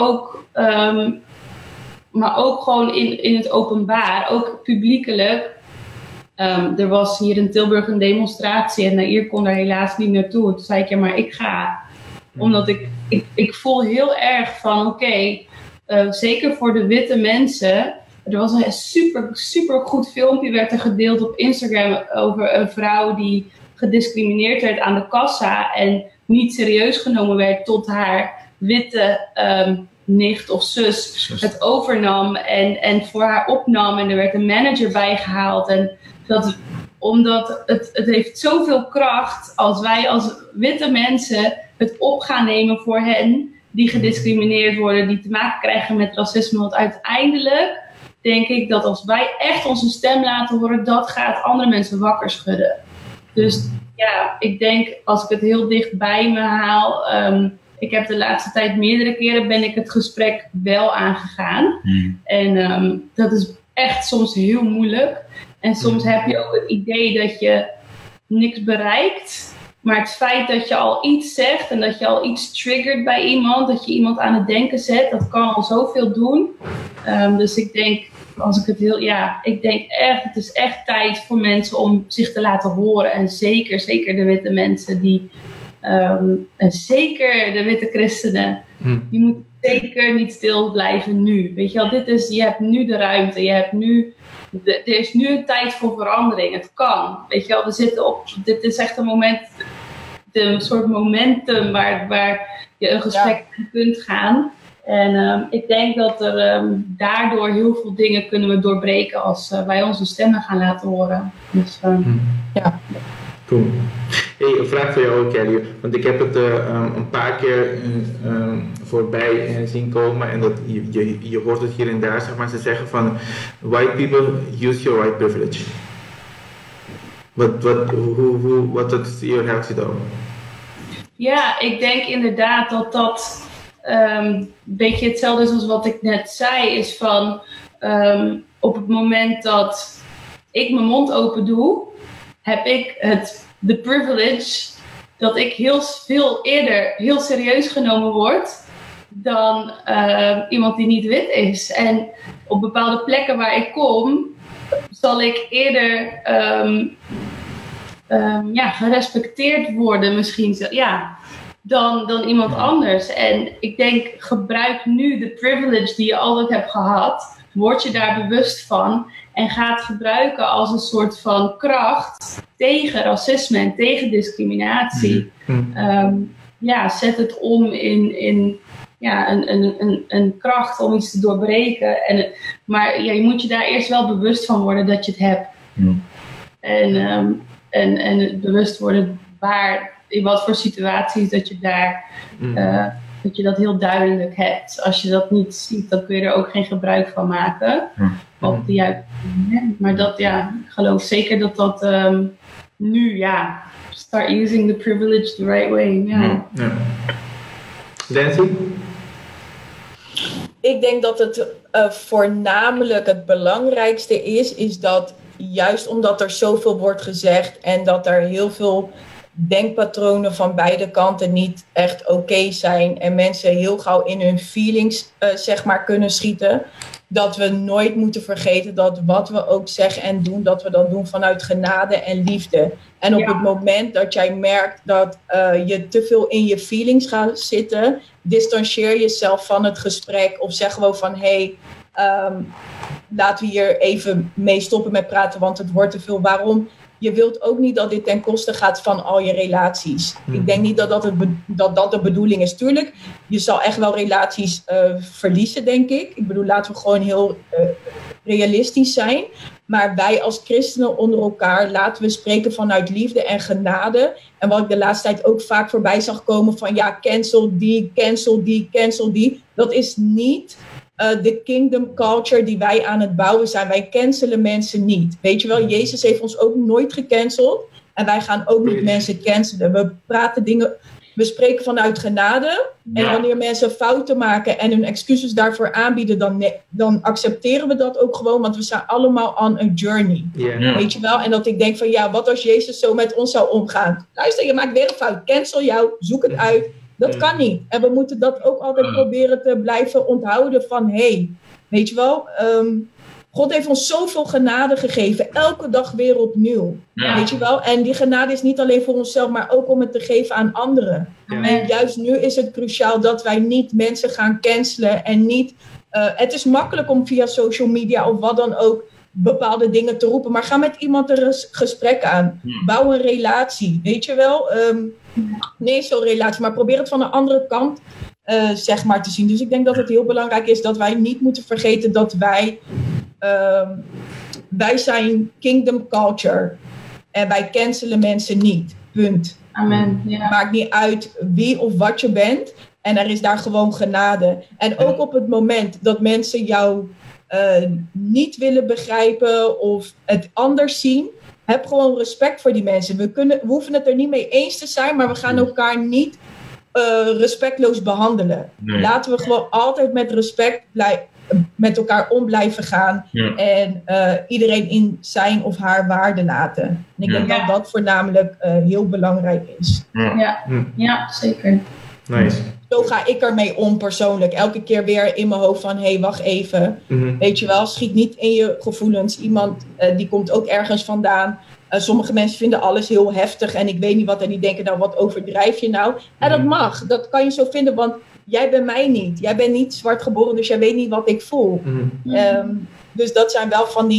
ook gewoon in het openbaar, ook publiekelijk. Er was hier in Tilburg een demonstratie en Nair kon daar helaas niet naartoe. Toen zei ik, ja, maar ik ga. Omdat ik voel heel erg van, oké, zeker voor de witte mensen. Er was een super goed filmpje, werd er gedeeld op Instagram over een vrouw die gediscrimineerd werd aan de kassa en niet serieus genomen werd tot haar witte nicht of zus het overnam en voor haar opnam en er werd een manager bijgehaald. En omdat het heeft zoveel kracht als wij als witte mensen het op gaan nemen voor hen die gediscrimineerd worden, die te maken krijgen met racisme. Want uiteindelijk denk ik dat als wij echt onze stem laten horen, dat gaat andere mensen wakker schudden. Dus ja, ik denk als ik het heel dicht bij me haal, ik heb de laatste tijd meerdere keren ben ik het gesprek wel aangegaan. En dat is echt soms heel moeilijk. En soms heb je ook het idee dat je niks bereikt. Maar het feit dat je al iets zegt en dat je al iets triggert bij iemand, dat je iemand aan het denken zet, dat kan al zoveel doen. Dus ik denk, ik denk echt, het is echt tijd voor mensen om zich te laten horen. En zeker de witte mensen en zeker de witte christenen, die moeten zeker niet stil blijven nu. Weet je wel, je hebt nu de ruimte, er is nu een tijd voor verandering. Het kan. Weet je wel, dit is echt een soort momentum waar je een gesprek in kunt gaan. En ik denk dat er daardoor heel veel dingen kunnen we doorbreken als wij onze stemmen gaan laten horen. Dus ja. Cool. Hey, een vraag voor jou ook, Kelly. Want ik heb het een paar keer voorbij zien komen en dat je hoort het hier en daar, zeg maar, ze zeggen van white people use your white privilege. Wat is je reactie daarop? Ja, ik denk inderdaad dat een beetje hetzelfde is als wat ik net zei, is van op het moment dat ik mijn mond open doe, heb ik de privilege dat ik heel veel eerder heel serieus genomen word dan iemand die niet wit is. En op bepaalde plekken waar ik kom, zal ik eerder gerespecteerd worden misschien. Dan iemand anders. En ik denk, gebruik nu de privilege die je altijd hebt gehad. Word je daar bewust van. En ga het gebruiken als een soort van kracht tegen racisme en tegen discriminatie. Zet het om in een kracht om iets te doorbreken. Maar je moet je daar eerst wel bewust van worden dat je het hebt. En bewust worden in wat voor situaties dat je daar dat je dat heel duidelijk hebt. Als je dat niet ziet, dan kun je er ook geen gebruik van maken. Op de juiste manier. Maar ik geloof zeker dat nu, start using the privilege the right way. Nancy? Ik denk dat het voornamelijk het belangrijkste is dat juist omdat er zoveel wordt gezegd en dat er heel veel denkpatronen van beide kanten niet echt oké zijn en mensen heel gauw in hun feelings kunnen schieten, dat we nooit moeten vergeten dat wat we ook zeggen en doen, dat we dat doen vanuit genade en liefde. En op het moment dat jij merkt dat je te veel in je feelings gaat zitten, distancieer jezelf van het gesprek of zeg gewoon van laten we hier even mee stoppen met praten, want het wordt te veel. Waarom? Je wilt ook niet dat dit ten koste gaat van al je relaties. Ik denk niet dat de bedoeling is. Tuurlijk, je zal echt wel relaties verliezen, denk ik. Ik bedoel, laten we gewoon heel realistisch zijn. Maar wij als christenen onder elkaar, laten we spreken vanuit liefde en genade. En wat ik de laatste tijd ook vaak voorbij zag komen van cancel die, cancel die, cancel die. Dat is niet de kingdom culture die wij aan het bouwen zijn. Wij cancelen mensen niet. Weet je wel, Jezus heeft ons ook nooit gecanceld. En wij gaan ook niet mensen cancelen. We spreken vanuit genade. En wanneer mensen fouten maken en hun excuses daarvoor aanbieden, dan accepteren we dat ook gewoon. Want we zijn allemaal on a journey. Weet je wel? En dat ik denk van wat als Jezus zo met ons zou omgaan? Luister, je maakt weer een fout. Cancel jou. Zoek het uit. Dat kan niet. En we moeten dat ook altijd proberen te blijven onthouden van weet je wel, God heeft ons zoveel genade gegeven. Elke dag weer opnieuw. Weet je wel? En die genade is niet alleen voor onszelf, maar ook om het te geven aan anderen. En juist nu is het cruciaal dat wij niet mensen gaan cancelen en niet. Het is makkelijk om via social media of wat dan ook bepaalde dingen te roepen. Maar ga met iemand een gesprek aan. Bouw een relatie. Weet je wel? Nee, zo'n relatie. Maar probeer het van een andere kant te zien. Dus ik denk dat het heel belangrijk is dat wij niet moeten vergeten dat wij zijn kingdom culture. En wij cancelen mensen niet. Punt. Amen. Ja. Maakt niet uit wie of wat je bent. En er is daar gewoon genade. En ook op het moment dat mensen jou niet willen begrijpen of het anders zien, heb gewoon respect voor die mensen. We hoeven het er niet mee eens te zijn, maar we gaan elkaar niet respectloos behandelen. Nee. Laten we gewoon altijd met respect met elkaar om blijven gaan en iedereen in zijn of haar waarde laten. En ik denk dat dat voornamelijk heel belangrijk is. Ja, zeker. Nice. Zo ga ik ermee om persoonlijk. Elke keer weer in mijn hoofd van wacht even. Weet je wel, schiet niet in je gevoelens. Iemand die komt ook ergens vandaan. Sommige mensen vinden alles heel heftig en ik weet niet wat. En die denken wat overdrijf je nou? En dat mag. Dat kan je zo vinden, want jij bent mij niet. Jij bent niet zwart geboren, dus jij weet niet wat ik voel. Dus dat zijn wel van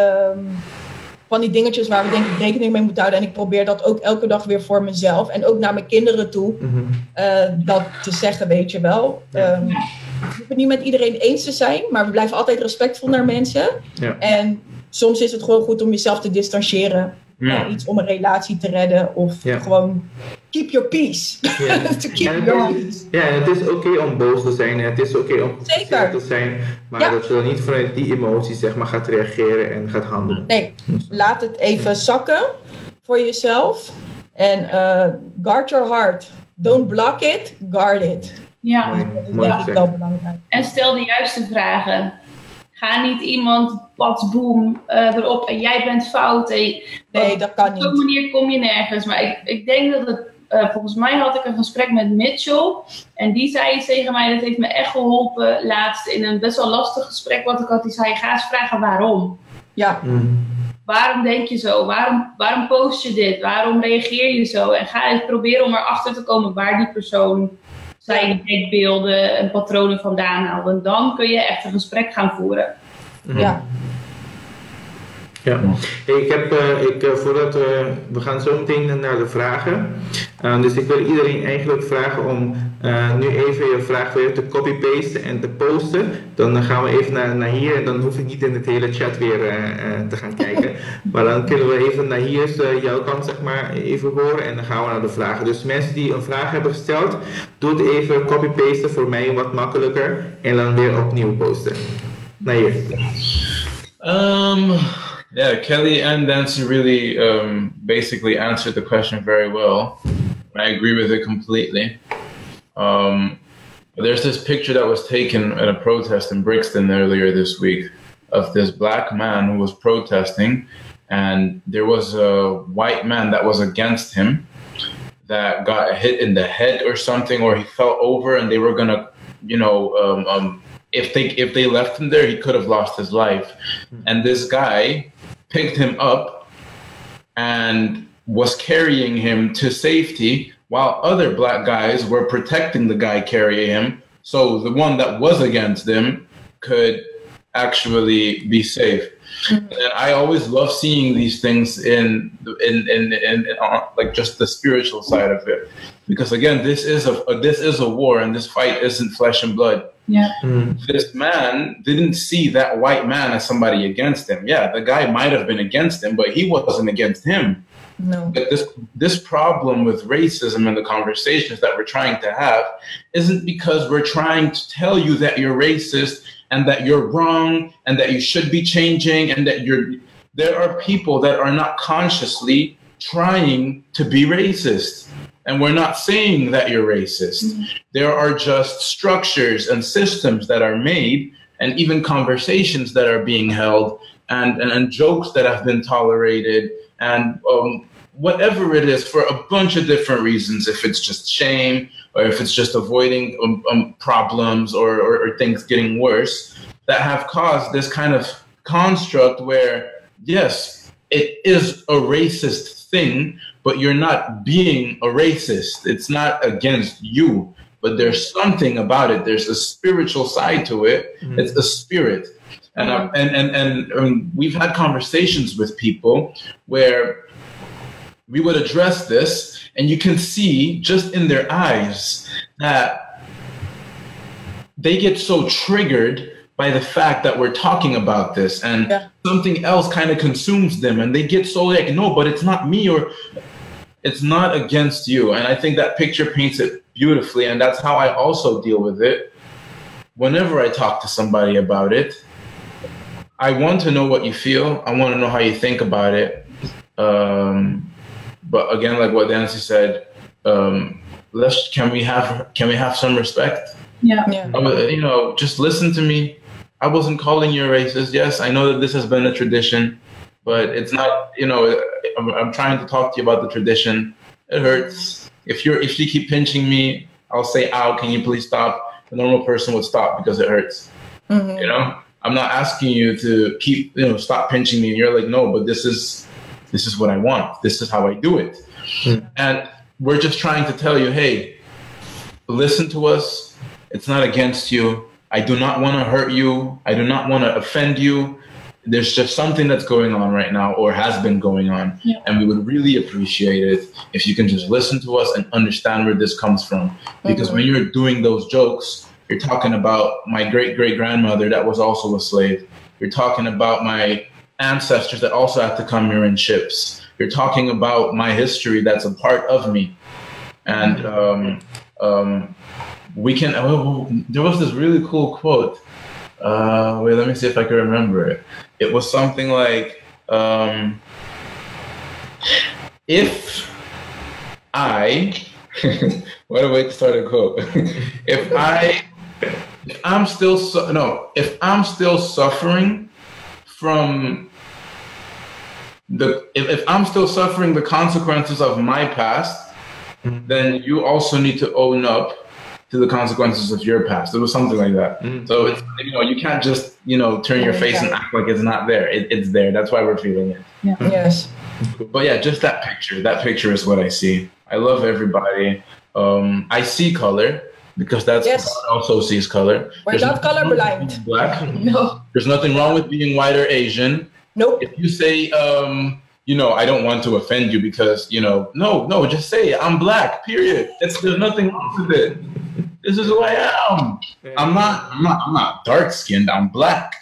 die dingetjes waar we denk ik rekening mee moeten houden. En ik probeer dat ook elke dag weer voor mezelf. En ook naar mijn kinderen toe. Dat te zeggen, weet je wel. We hoeven het niet met iedereen eens te zijn. Maar we blijven altijd respectvol naar mensen. Ja. En soms is het gewoon goed om jezelf te distancieren. Iets om een relatie te redden. Of gewoon keep your peace. To keep your peace. Ja, en het is oké om boos te zijn. En het is oké om gefrustreerd te zijn. Maar dat je dan niet vanuit die emoties gaat reageren en gaat handelen. Nee, laat het even zakken voor jezelf. En guard your heart. Don't block it, guard it. Ja, dat is denk ik wel belangrijk. En stel de juiste vragen. Ga niet iemand boom erop en jij bent fout. Nee, dat kan niet. Op zo'n manier kom je nergens. Maar ik denk dat het, volgens mij had ik een gesprek met Mitchell. En die zei tegen mij, dat heeft me echt geholpen laatst in een best wel lastig gesprek wat ik had. Die zei, ga eens vragen waarom. Ja. waarom denk je zo? Waarom post je dit? Waarom reageer je zo? En ga eens proberen om erachter te komen waar die persoon zijn denkbeelden en patronen vandaan haalt. En dan kun je echt een gesprek gaan voeren. Ja. Ja, voordat we gaan zo meteen naar de vragen. Dus ik wil iedereen eigenlijk vragen om nu even je vraag weer te copy-pasten en te posten. Dan gaan we even naar hier en dan hoef ik niet in het hele chat weer te gaan kijken. Maar dan kunnen we even naar hier jouw kant zeg maar even horen en dan gaan we naar de vragen. Dus mensen die een vraag hebben gesteld, doe het even copy-pasten voor mij wat makkelijker en dan weer opnieuw posten. Naar hier. Yeah, Kelly and Dancy really basically answered the question very well. I agree with it completely. There's this picture that was taken at a protest in Brixton earlier this week of this black man who was protesting, and there was a white man that was against him that got hit in the head or something, or he fell over and they were gonna, if they left him there, he could have lost his life. And this guy picked him up and was carrying him to safety while other black guys were protecting the guy carrying him. So the one that was against them could actually be safe. And I always love seeing these things in like just the spiritual side of it, because again, this is a war, and this fight isn't flesh and blood. Yeah. This man didn't see that white man as somebody against him. Yeah, the guy might have been against him, but he wasn't against him. No. But this problem with racism and the conversations that we're trying to have isn't because we're trying to tell you that you're racist and that you're wrong and that you should be changing and that there are people that are not consciously trying to be racist. And we're not saying that you're racist. There are just structures and systems that are made, and even conversations that are being held, and jokes that have been tolerated, and whatever it is, for a bunch of different reasons. If it's just shame, or if it's just avoiding problems or things getting worse, that have caused this kind of construct where, yes, it is a racist thing, but you're not being a racist. It's not against you, but there's something about it. There's a spiritual side to it. It's a spirit. And we've had conversations with people where we would address this, and you can see just in their eyes that they get so triggered by the fact that we're talking about this, and something else kind of consumes them, and they get so like, no, but it's not me, or it's not against you. And I think that picture paints it beautifully, and that's how I also deal with it. Whenever I talk to somebody about it, I want to know what you feel. I want to know how you think about it. But again, like what Nancy said, can we have some respect? Yeah. Just listen to me. I wasn't calling you a racist. Yes, I know that this has been a tradition, but it's not. I'm trying to talk to you about the tradition. It hurts. If you keep pinching me, I'll say, "Ow! Can you please stop?" The normal person would stop because it hurts. I'm not asking you to keep, stop pinching me, and you're like, no, but this is what I want. This is how I do it. And we're just trying to tell you, hey, listen to us. It's not against you. I do not want to hurt you. I do not want to offend you. There's just something that's going on right now, or has been going on. Yeah. And we would really appreciate it if you can just listen to us and understand where this comes from. Because when you're doing those jokes, you're talking about my great-great-grandmother that was also a slave. You're talking about my ancestors that also had to come here in ships. You're talking about my history that's a part of me. And there was this really cool quote. Wait, let me see if I can remember it. It was something like, if I, what a way to start a quote. If I'm still suffering from if I'm still suffering the consequences of my past, then you also need to own up to the consequences of your past. It was something like that. So it's, you can't just, turn your face and act like it's not there. It's there. That's why we're feeling it. Yeah. Yes. But yeah, just that picture. That picture is what I see. I love everybody. I see color because that's God also sees color. We're not colorblind. Black. No. There's nothing wrong with being white or Asian. Nope. If you say, I don't want to offend you because, no, just say I'm black, period. There's nothing wrong with it. This is who I am. I'm not dark skinned, I'm black.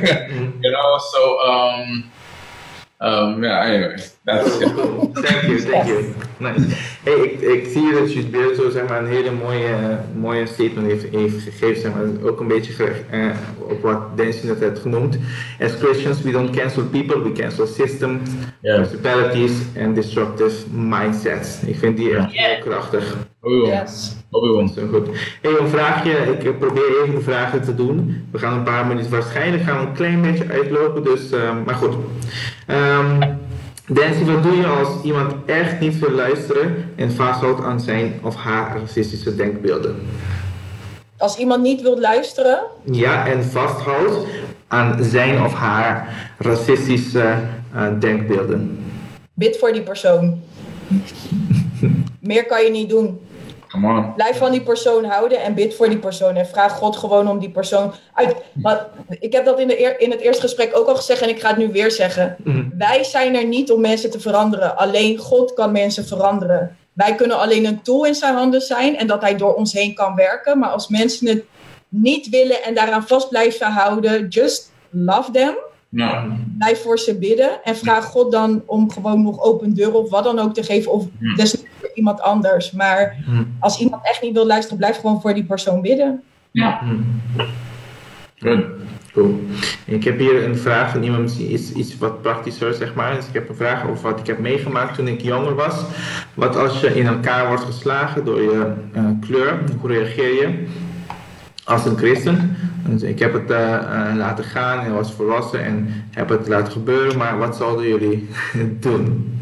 Anyway, that's it. Thank you. Nice. Hey, ik zie dat Jusbeer zo zeg maar een hele mooie statement heeft gegeven, zeg maar, ook een beetje op wat Dancy net heeft genoemd. As Christians, we don't cancel people, we cancel systems, municipalities and destructive mindsets. Ik vind die echt heel krachtig. Yes. Zo goed. Hey, een vraagje. Ik probeer even de vragen te doen. We gaan een paar minuten, waarschijnlijk gaan we een klein beetje uitlopen, dus, maar goed. Dancy, wat doe je als iemand echt niet wil luisteren en vasthoudt aan zijn of haar racistische denkbeelden? Als iemand niet wil luisteren? Ja, en vasthoudt aan zijn of haar racistische denkbeelden. Bid voor die persoon. Meer kan je niet doen. Come on. Blijf van die persoon houden en bid voor die persoon. En vraag God gewoon om die persoon uit. Maar ik heb dat in het eerste gesprek ook al gezegd en ik ga het nu weer zeggen. Wij zijn er niet om mensen te veranderen. Alleen God kan mensen veranderen. Wij kunnen alleen een tool in zijn handen zijn en dat hij door ons heen kan werken. Maar als mensen het niet willen en daaraan vast blijven houden, just love them. Ja. Blijf voor ze bidden en vraag God dan om gewoon nog open deuren of wat dan ook te geven of desnoods voor iemand anders. Maar als iemand echt niet wil luisteren, blijf gewoon voor die persoon bidden. Ja. Good. Cool. Ik heb hier een vraag van iemand, iets wat praktischer, zeg maar. Dus ik heb een vraag over wat ik heb meegemaakt toen ik jonger was. Wat als je in elkaar wordt geslagen door je kleur, hoe reageer je als een christen? Dus ik heb het laten gaan en was volwassen en heb het laten gebeuren, maar wat zouden jullie doen?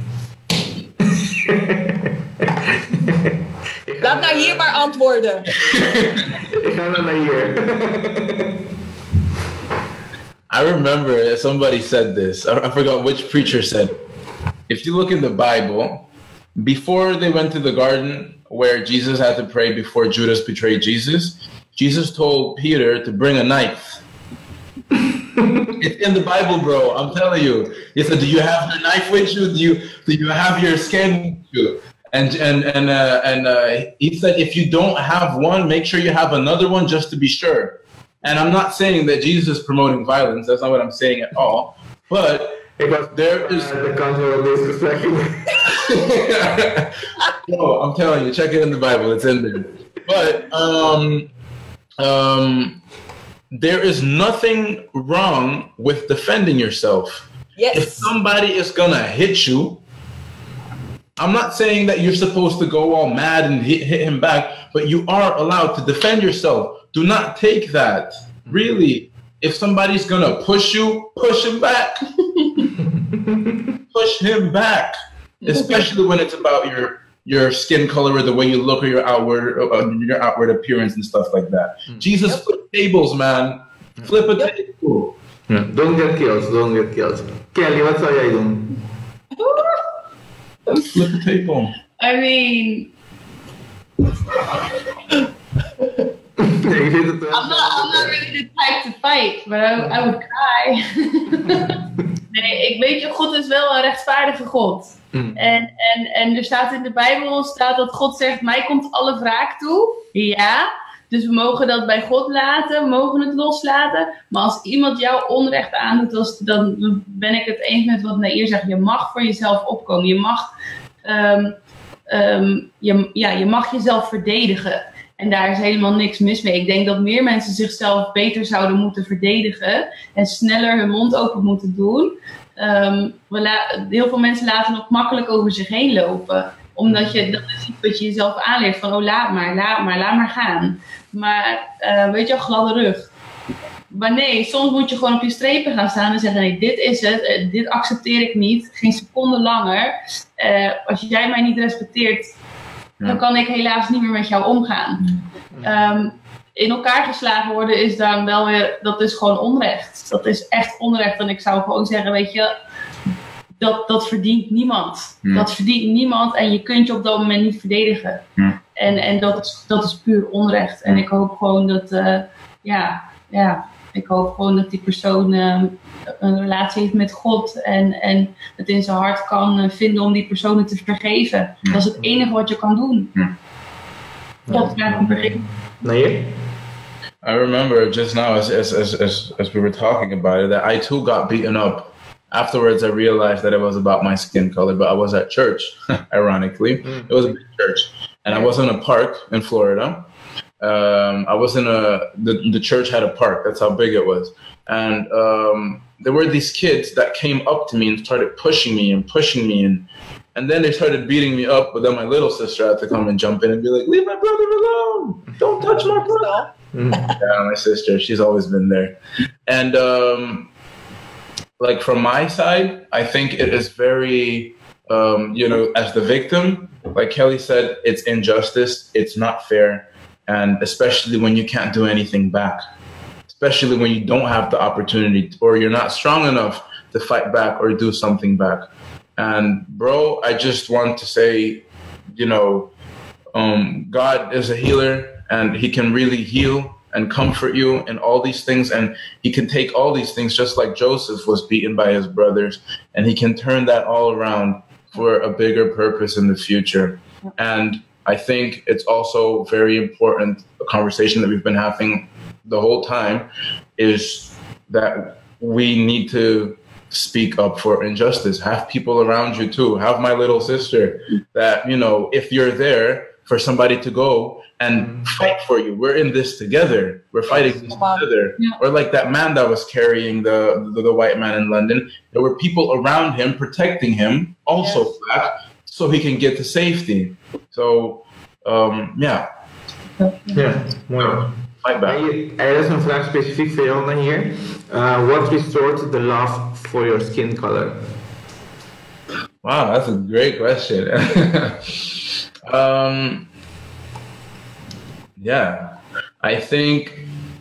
Laat nou hier maar antwoorden. Ik ga naar hier. I remember somebody said this. I forgot which preacher said, if you look in the Bible, before they went to the garden where Jesus had to pray before Judas betrayed Jesus, Jesus told Peter to bring a knife. It's in the Bible, bro. I'm telling you. He said, "Do you have your knife with you? Do you have your skin with you?" And he said, if you don't have one, make sure you have another one just to be sure. And I'm not saying that Jesus is promoting violence. That's not what I'm saying at all. But there is the control of this discussion. No, I'm telling you, check it in the Bible. It's in there. But there is nothing wrong with defending yourself. Yes. If somebody is gonna hit you, I'm not saying that you're supposed to go all mad and hit him back, but you are allowed to defend yourself. Do not take that. Really, if somebody's gonna push you, push him back. Push him back. Especially when it's about your skin color or the way you look or your outward appearance and stuff like that. Jesus flipped tables, man. Flip a table. Yeah. Don't get killed. Kelly, wat zou jij doen? Flip the table. I mean, I'm not really the type to fight, but I would cry. Nee, ik weet je, God is wel een rechtvaardige God. En er staat in de Bijbel dat God zegt, mij komt alle wraak toe. Ja, dus we mogen dat bij God laten, we mogen het loslaten. Maar als iemand jou onrecht aandoet, dan ben ik het eens met wat Nair zegt. Je mag voor jezelf opkomen. Je mag, je mag jezelf verdedigen. En daar is helemaal niks mis mee. Ik denk dat meer mensen zichzelf beter zouden moeten verdedigen. En sneller hun mond open moeten doen. Heel veel mensen laten nog makkelijk over zich heen lopen. Omdat dat is iets wat je jezelf aanleert. Van laat maar gaan. Maar weet je, gladde rug. Maar nee, soms moet je gewoon op je strepen gaan staan en zeggen, nee, dit is het. Dit accepteer ik niet. Geen seconde langer. Als jij mij niet respecteert, dan kan ik helaas niet meer met jou omgaan. In elkaar geslagen worden is dan wel weer, dat is gewoon onrecht. Dat is echt onrecht. En ik zou gewoon zeggen, weet je, dat verdient niemand. Dat verdient niemand en je kunt je op dat moment niet verdedigen. En dat is puur onrecht. En ik hoop gewoon dat, ik hoop gewoon dat die persoon een relatie heeft met God en het in zijn hart kan vinden om die personen te vergeven. Dat is het enige wat je kan doen. Dat is Nee? I remember just now as we were talking about it that I too got beaten up. Afterwards I realized that it was about my skin color, but I was at church, ironically. It was a big church. And I was in a park in Florida. I was in the church had a park, that's how big it was. And there were these kids that came up to me and started pushing me. And then they started beating me up, but then my little sister had to come and jump in and be like, leave my brother alone! Don't touch my brother! Yeah, my sister, she's always been there. And like from my side, I think it is very, as the victim, like Kelly said, it's injustice, it's not fair. And especially when you can't do anything back. Especially when you don't have the opportunity or you're not strong enough to fight back or do something back. And bro, I just want to say, God is a healer and he can really heal and comfort you and all these things. And he can take all these things just like Joseph was beaten by his brothers and he can turn that all around for a bigger purpose in the future. And I think it's also very important, a conversation that we've been having the whole time is that we need to speak up for injustice. Have people around you too. Have my little sister that, if you're there for somebody to go and fight for you, we're in this together. We're fighting this together. Yeah. Or like that man that was carrying the white man in London. There were people around him protecting him, also black, so he can get to safety. So, Ja, mooi. Fight back. Er is een vraag specifiek voor jou hier. What restored the love for your skin color? Wow, that's a great question. I think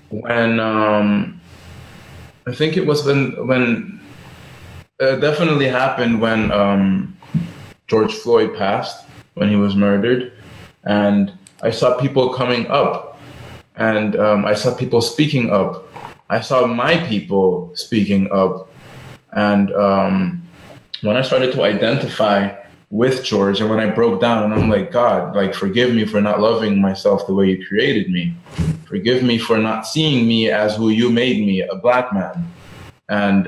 it was when it definitely happened when George Floyd passed, when he was murdered, and I saw people coming up. And I saw people speaking up. I saw my people speaking up. And when I started to identify with George and when I broke down and I'm like, God, like, forgive me for not loving myself the way you created me. Forgive me for not seeing me as who you made me, a black man. And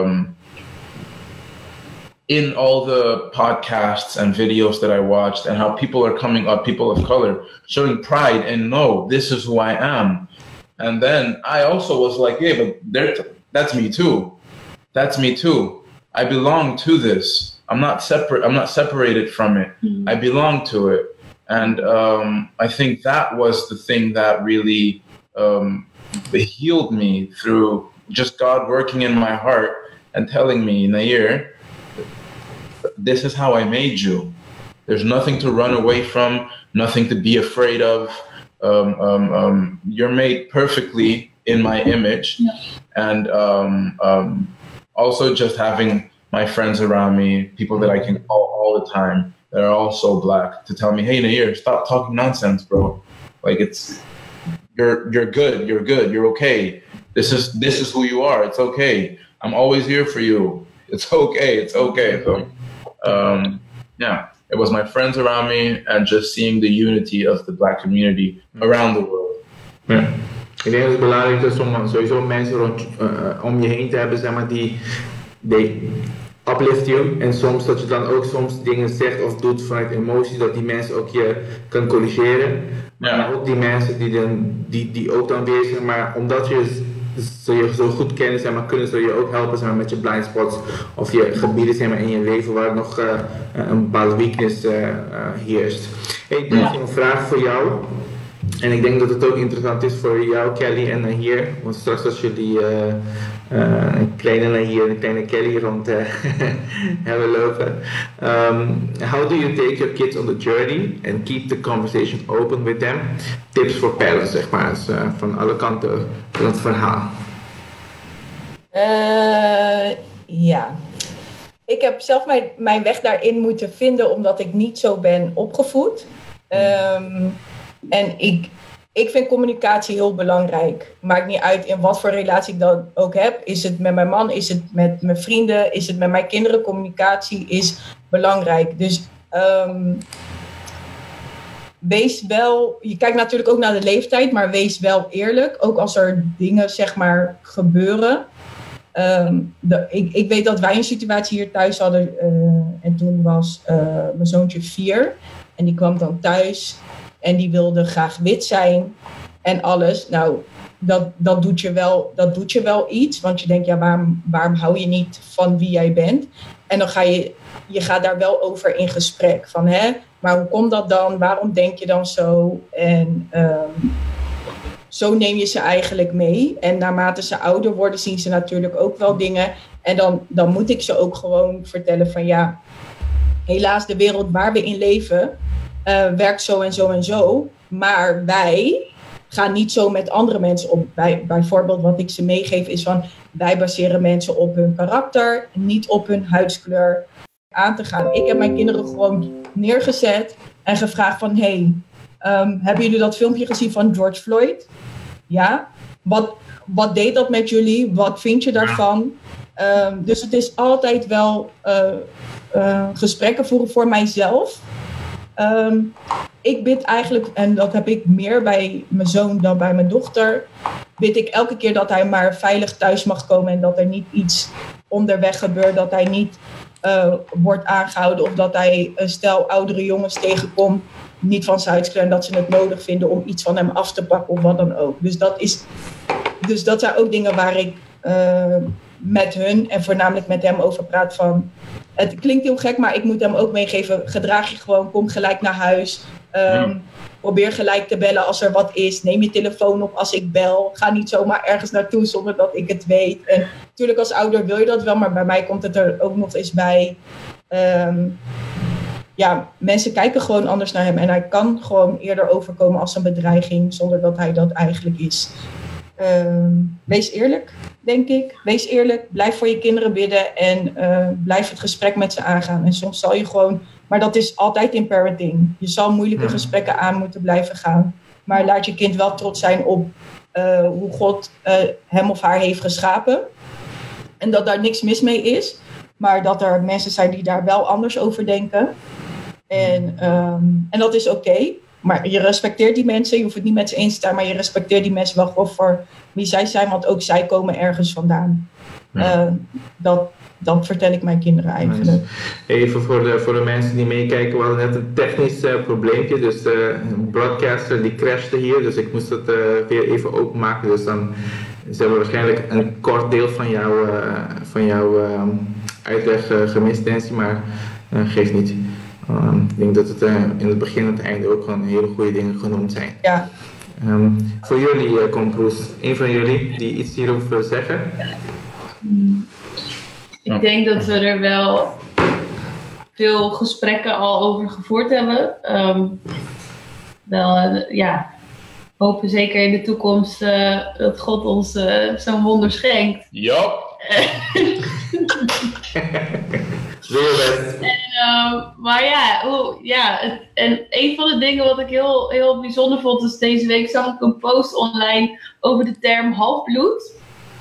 in all the podcasts and videos that I watched and how people are coming up, people of color, showing pride and no, this is who I am. And then I also was like, yeah, but that's me too. That's me too. I belong to this. I'm not separate. I'm not separated from it. I belong to it. And I think that was the thing that really healed me through just God working in my heart and telling me, Nair, this is how I made you. There's nothing to run away from, nothing to be afraid of. You're made perfectly in my image. Yeah. And also just having my friends around me, people that I can call all the time, that are also black, to tell me, hey, Nair, stop talking nonsense, bro. Like, you're good, you're okay. This is who you are, it's okay. I'm always here for you. It's okay. So, it was my friends around me and just seeing the unity of the black community around the world. Ja. Ik denk dat het belangrijk is om sowieso mensen om je heen te hebben, zeg maar, die uplift you. En soms dat je dan ook soms dingen zegt of doet vanuit emotie, dat die mensen ook je kan corrigeren. Maar ook die mensen die ook dan weer, zeg maar, omdat je zo goed kennen, zeg maar, kunnen ze je ook helpen, zeg maar, met je blind spots of je gebieden, zeg maar, in je leven waar nog een bepaalde weakness heerst. Hey, ik heb een vraag voor jou. En ik denk dat het ook interessant is voor jou, Kelly, en Nahir. Want straks als jullie een kleine Nahir en een kleine Kelly rond hebben lopen. How do you take your kids on the journey and keep the conversation open with them? Tips voor parents, zeg maar. Dus, van alle kanten van het verhaal. Ja. Ik heb zelf mijn weg daarin moeten vinden omdat ik niet zo ben opgevoed. En ik vind communicatie heel belangrijk. Maakt niet uit in wat voor relatie ik dan ook heb. Is het met mijn man, is het met mijn vrienden, is het met mijn kinderen. Communicatie is belangrijk. Dus wees wel, je kijkt natuurlijk ook naar de leeftijd, maar wees wel eerlijk. Ook als er dingen, zeg maar, gebeuren. Ik weet dat wij een situatie hier thuis hadden. En toen was mijn zoontje 4. En die kwam dan thuis. En die wilde graag wit zijn. En alles. Nou, dat doet je wel iets. Want je denkt, ja, waarom hou je niet van wie jij bent? En dan je gaat daar wel over in gesprek. Van, maar hoe komt dat dan? Waarom denk je dan zo? En zo neem je ze eigenlijk mee. En naarmate ze ouder worden, zien ze natuurlijk ook wel dingen. En dan moet ik ze ook gewoon vertellen van, ja, helaas de wereld waar we in leven werkt zo en zo en zo. Maar wij gaan niet zo met andere mensen om. Bijvoorbeeld wat ik ze meegeef is van, wij baseren mensen op hun karakter, niet op hun huidskleur aan te gaan. Ik heb mijn kinderen gewoon neergezet en gevraagd van, hebben jullie dat filmpje gezien van George Floyd? Ja. Wat deed dat met jullie? Wat vind je daarvan? Dus het is altijd wel gesprekken voeren voor mijzelf. Ik bid eigenlijk, en dat heb ik meer bij mijn zoon dan bij mijn dochter, bid ik elke keer dat hij maar veilig thuis mag komen en dat er niet iets onderweg gebeurt, dat hij niet wordt aangehouden of dat hij een stel oudere jongens tegenkomt, niet van zijn huidskleur, en dat ze het nodig vinden om iets van hem af te pakken of wat dan ook. Dus dat zijn ook dingen waar ik met hun en voornamelijk met hem over praat van, het klinkt heel gek, maar ik moet hem ook meegeven, gedraag je gewoon, kom gelijk naar huis. Probeer gelijk te bellen als er wat is. Neem je telefoon op als ik bel. Ga niet zomaar ergens naartoe zonder dat ik het weet. En natuurlijk als ouder wil je dat wel, maar bij mij komt het er ook nog eens bij. Mensen kijken gewoon anders naar hem. En hij kan gewoon eerder overkomen als een bedreiging, zonder dat hij dat eigenlijk is. Wees eerlijk, denk ik. Wees eerlijk, blijf voor je kinderen bidden en blijf het gesprek met ze aangaan. En soms zal je gewoon, maar dat is altijd in parenting. Je zal moeilijke gesprekken aan moeten blijven gaan. Maar laat je kind wel trots zijn op hoe God hem of haar heeft geschapen. En dat daar niks mis mee is. Maar dat er mensen zijn die daar wel anders over denken. En dat is oké. Maar je respecteert die mensen, je hoeft het niet met ze eens te zijn, maar je respecteert die mensen wel gewoon voor wie zij zijn, want ook zij komen ergens vandaan. Ja. Dat vertel ik mijn kinderen eigenlijk. Even voor de mensen die meekijken, we hadden net een technisch probleempje, dus de broadcaster die crashte hier, dus ik moest het weer even openmaken, dus dan ze hebben waarschijnlijk een kort deel van jouw uitleg gemist, Nancy, maar geeft niet. Ik denk dat het in het begin en het einde ook gewoon hele goede dingen genoemd zijn. Ja. Voor jullie, Komproes, een van jullie die iets hierover wil zeggen? Ik denk dat we er wel veel gesprekken al over gevoerd hebben. Hopen zeker in de toekomst dat God ons zo'n wonder schenkt. Ja. En een van de dingen wat ik heel, heel bijzonder vond, is deze week zag ik een post online over de term halfbloed.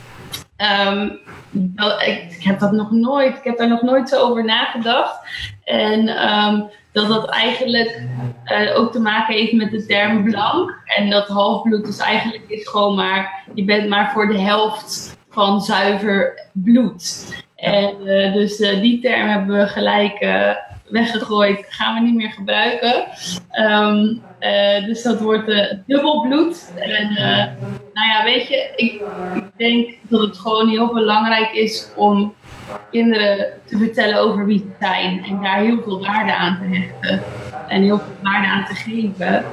Ik heb daar nog nooit zo over nagedacht. En dat eigenlijk ook te maken heeft met de term blank. En dat halfbloed dus eigenlijk is gewoon maar, je bent maar voor de helft van zuiver bloed. En dus die term hebben we gelijk weggegooid, gaan we niet meer gebruiken. Dus dat wordt dubbel bloed. En weet je, ik denk dat het gewoon heel belangrijk is om kinderen te vertellen over wie ze zijn en daar heel veel waarde aan te hechten. en heel veel waarde aan te geven.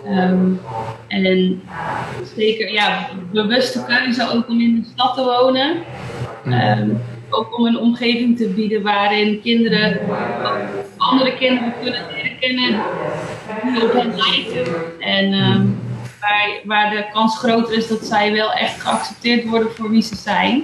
En zeker, ja, bewuste keuze ook om in de stad te wonen. Ook om een omgeving te bieden waarin kinderen andere kinderen kunnen leren kennen die op hen lijken. En waar de kans groter is dat zij wel echt geaccepteerd worden voor wie ze zijn.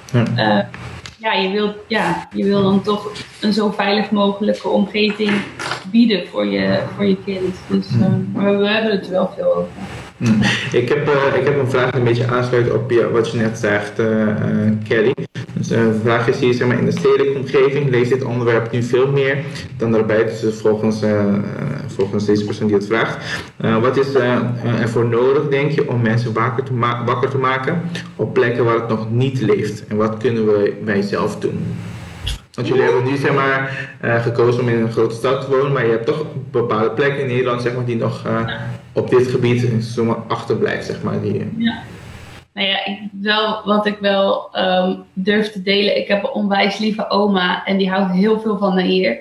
Je wil dan toch een zo veilig mogelijke omgeving bieden voor je kind. Dus maar we hebben het er wel veel over. Ik heb een vraag die een beetje aansluit op wat je net zegt, Kelly. Dus de vraag is hier, zeg maar, in de stedelijke omgeving leeft dit onderwerp nu veel meer dan daarbuiten, dus volgens deze persoon die het vraagt. Wat is er voor nodig, denk je, om mensen wakker te maken op plekken waar het nog niet leeft? En wat kunnen wij zelf doen? Want jullie hebben nu, zeg maar, gekozen om in een grote stad te wonen, maar je hebt toch bepaalde plekken in Nederland, zeg maar, die nog op dit gebied zomaar achterblijft, zeg maar. Ja. Nou ja, wat ik wel durf te delen, ik heb een onwijs lieve oma en die houdt heel veel van me hier.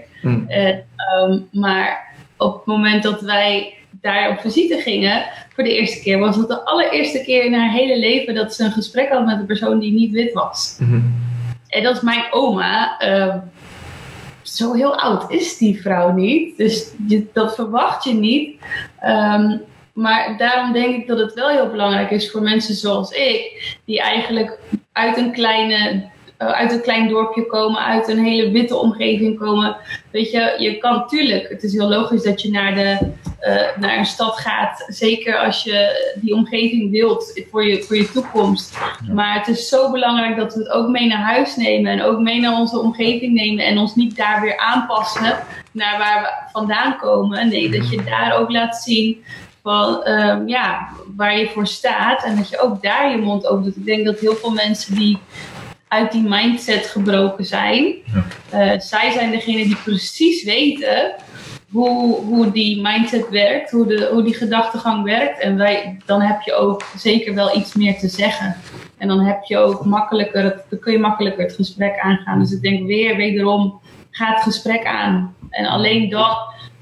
Maar op het moment dat wij daar op visite gingen, voor de eerste keer, was het de allereerste keer in haar hele leven dat ze een gesprek had met een persoon die niet wit was. En dat is mijn oma. Zo heel oud is die vrouw niet. Dus dat verwacht je niet. Maar daarom denk ik dat het wel heel belangrijk is voor mensen zoals ik, die eigenlijk uit een klein dorpje komen, uit een hele witte omgeving komen. Weet je, je kan natuurlijk, het is heel logisch dat je naar een stad gaat, zeker als je die omgeving wilt voor je toekomst. Ja. Maar het is zo belangrijk dat we het ook mee naar huis nemen en ook mee naar onze omgeving nemen en ons niet daar weer aanpassen naar waar we vandaan komen. Nee, dat je daar ook laat zien van, waar je voor staat en dat je ook daar je mond open doet. Ik denk dat heel veel mensen die uit die mindset gebroken zijn, zij zijn degene die precies weten hoe die mindset werkt, hoe die gedachtegang werkt. En dan heb je ook zeker wel iets meer te zeggen. En dan heb je ook kun je makkelijker het gesprek aangaan. Dus ik denk wederom, ga het gesprek aan. En alleen dan,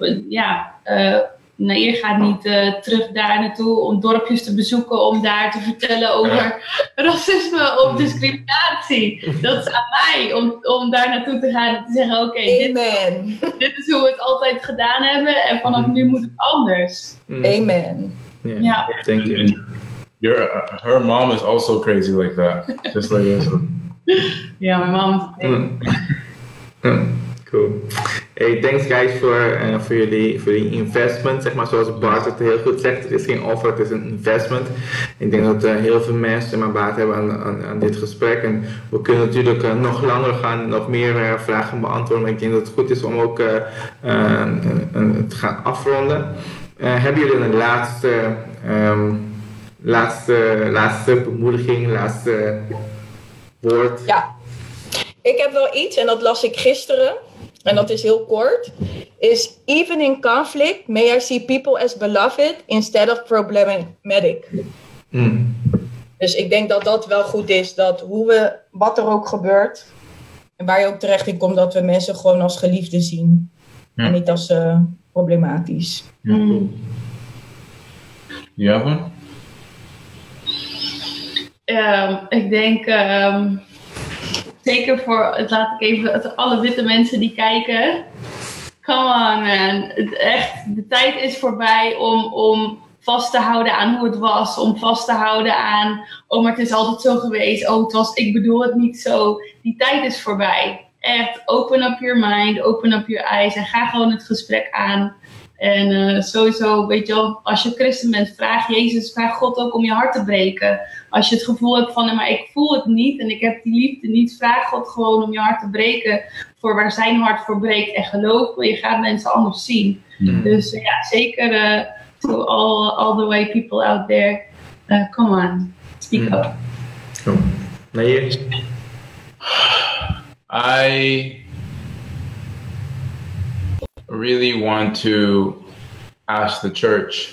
Nair gaat niet terug daar naartoe om dorpjes te bezoeken om daar te vertellen over racisme of discriminatie. Dat is aan mij om daar naartoe te gaan en te zeggen, oké, dit is hoe we het altijd gedaan hebben en vanaf nu moet het anders. Amen. Yeah. Thank you. Her mom is also crazy like that. Just like us. Ja, mijn mom is Cool. Hey, thanks guys voor jullie investment, zeg maar, zoals Bart het heel goed zegt. Het is geen offer, het is een investment. Ik denk dat heel veel mensen maar baat hebben aan dit gesprek. En we kunnen natuurlijk nog langer gaan, nog meer vragen beantwoorden. Maar ik denk dat het goed is om ook te gaan afronden. Hebben jullie een laatste bemoediging, laatste woord? Ja, ik heb wel iets en dat las ik gisteren. En dat is heel kort. Is even in conflict, may I see people as beloved instead of problematic. Dus ik denk dat dat wel goed is. Dat wat er ook gebeurt. En waar je ook terecht in komt, dat we mensen gewoon als geliefden zien. Ja. En niet als problematisch. Ja, cool. Ja, ik denk... zeker laat ik even alle witte mensen die kijken. Come on man. De tijd is voorbij om vast te houden aan hoe het was. Om vast te houden aan, maar het is altijd zo geweest. Ik bedoel het niet zo. Die tijd is voorbij. Echt, open up your mind, open up your eyes en ga gewoon het gesprek aan. En sowieso, weet je wel, als je christen bent, vraag God ook om je hart te breken. Als je het gevoel hebt van, maar ik voel het niet en ik heb die liefde niet, vraag God gewoon om je hart te breken voor waar zijn hart voor breekt. En geloof me, je gaat mensen anders zien. Dus ja, zeker to all the way people out there, come on, speak up. Nee. I really want to ask the church,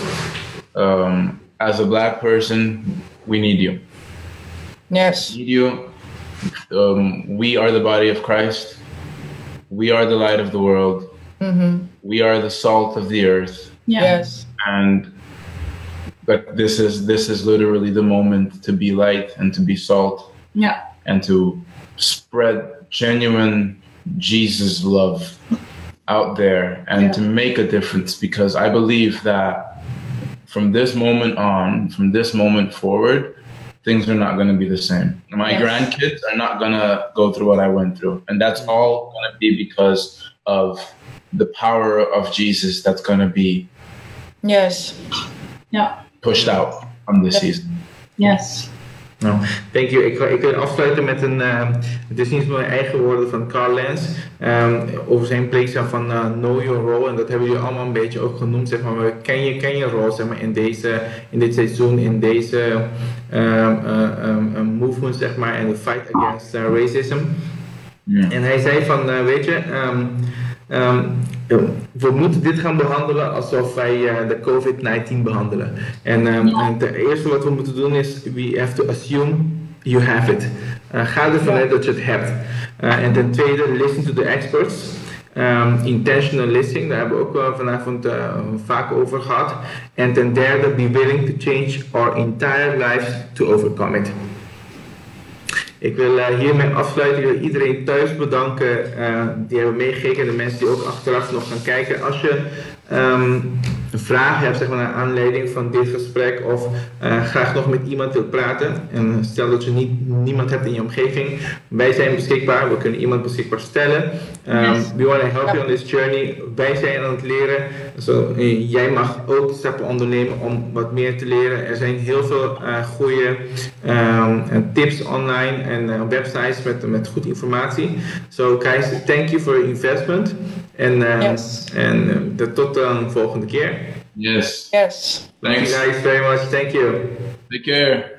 as a black person, we need you. Yes. We need you. We are the body of Christ. We are the light of the world. We are the salt of the earth. Ja. Yes. And but this is literally the moment to be light and to be salt. Ja. And to spread genuine Jesus love out there and to make a difference, because I believe that from this moment on, from this moment forward, things are not going to be the same. My grandkids are not going to go through what I went through. And that's all going to be because of the power of Jesus that's going to be pushed out from this season. Yes. Nou, thank you. Ik wil afsluiten met het is niet mijn eigen woorden van Carl Lentz over zijn place van know your role, en dat hebben jullie allemaal een beetje ook genoemd, zeg maar. Ken je rol, zeg maar, in dit seizoen, in deze movement, zeg maar, en de fight against racism. Ja. En hij zei van, weet je, we moeten dit gaan behandelen alsof wij de COVID-19 behandelen. En het eerste wat we moeten doen is, we have to assume you have it. Ga ervan uit dat je het hebt. En ten tweede, listen to the experts. Intentional listening, daar hebben we ook vanavond vaak over gehad. En ten derde, be willing to change our entire lives to overcome it. Ik wil hiermee afsluiten. Ik wil iedereen thuis bedanken die hebben meegekeken en de mensen die ook achteraf nog gaan kijken. Als je een vraag hebt, zeg maar, naar aanleiding van dit gesprek, of graag nog met iemand wilt praten, en stel dat je niemand hebt in je omgeving, wij zijn beschikbaar, we kunnen iemand beschikbaar stellen. We want to help you on this journey. Wij zijn aan het leren, jij mag ook stappen ondernemen om wat meer te leren. Er zijn heel veel goede tips online en websites met goed informatie. So guys, thank you for your investment. En tot de volgende keer. Yes. Yes. Thank you Thanks. guys very much. Thank you. Take care.